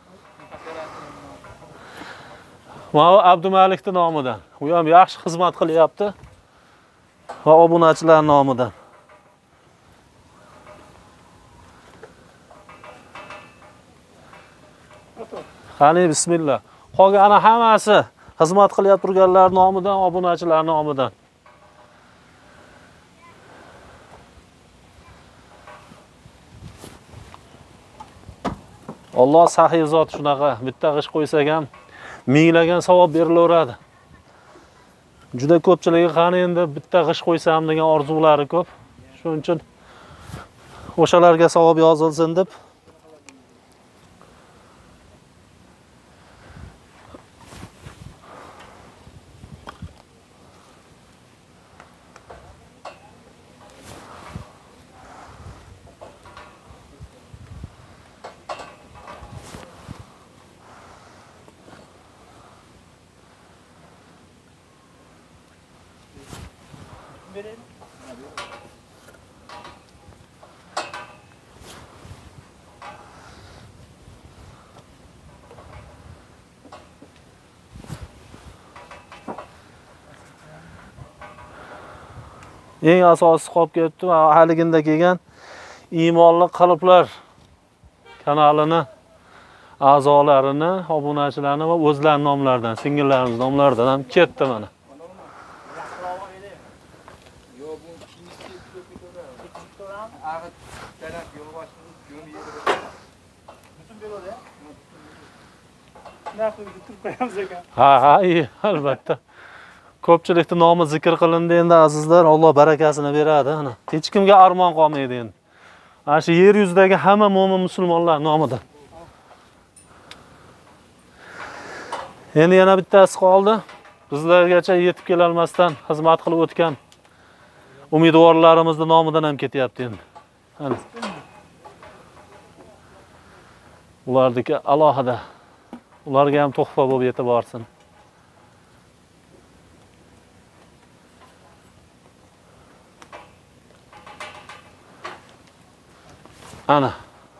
Mana Abdumalikning nomidan. U ham yaxshi xizmat qilyapti va obunachilar nomidan. Qani bismillah. Qolgani hammasi xizmat qilyapti turganlar nomidan, obunachilar nomidan. Alloh saxiy zot shunaqa bitta g'ish qo'ysak ham minglagan savob berilaveradi. Juda ko'pchiligi qani endi bitta g'ish qo'ysam degan orzulari ko'p. Shuning uchun o'shalarga savob yozilsin deb eng asosiysi qolib ketdi. Haliginda kelgan iymonli qalblar kanalini a'zolarini, obunachilarini va o'zlarining nomlaridan, singillarimiz nomlaridan ham ketdi mana. Ha, ha, iyi, albatta. Ko'pchilikning nomi zikr qilindi endi azizlar, Alloh barakasini beradi. Ana, hech kimga armon qolmaydi endi. Ana shu yer yuzidagi hamma mo'min musulmonlar nomidan. Endi yana bittasi qoldi. Bizlargacha yetib kela olmasdan xizmat qilib o'tgan umidvorlarimizning nomidan ham ketyapti endi. Ana. Ulardagi alohida. Ularga ham tuhfa bo'lib yetib borsin. Ana.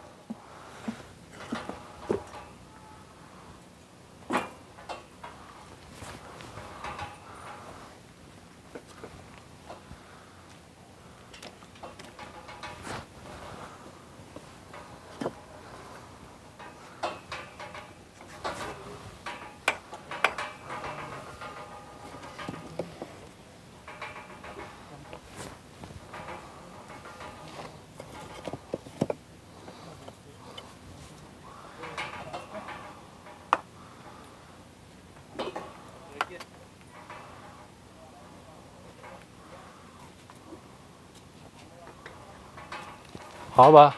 Hava.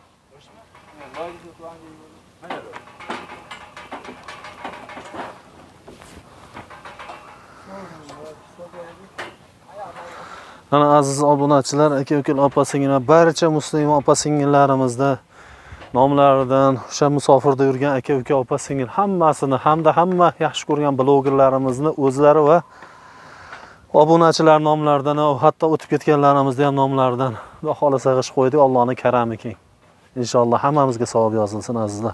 Ana aziz obunachilar, aka-ukalar, opa-singillar, barcha musulmon opa-singillarimizni nomlaridan, o'sha musofirda yurgan aka-uka, opa-singil hammasini hamda hamma yaxshi ko'rgan blogerlarimizni o'zlari va obunachilar nomlaridan, hatto o'tib ketganlarimizni ham nomlaridan Xudo xolasa g'ish qo'ydik. Allohning karami keng. Inshaalloh hammamizga savob yozilsin azizlar.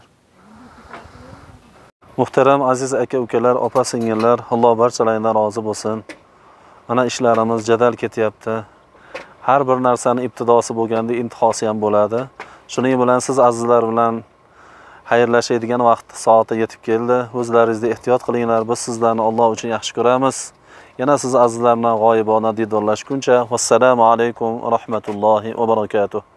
Muhtaram aziz aka-ukalar, opa-singillar, Alloh barchalaridan rozi bo'lsin. Mana ishlarimiz jadal ketyapti. Har bir narsaning ibtidosi bo'lganda intihosi ham bo'ladi. Shuning bilan siz azizlar bilan xayrlashadigan vaqt soati yetib keldi. O'zlaringizni ehtiyot qilinglar. Biz sizlarni Alloh uchun yaxshi ko'ramiz. Yana siz azizlar bilan g'oyibona didorlashguncha vassalomu alaykum va rahmatullohi va barakatuh.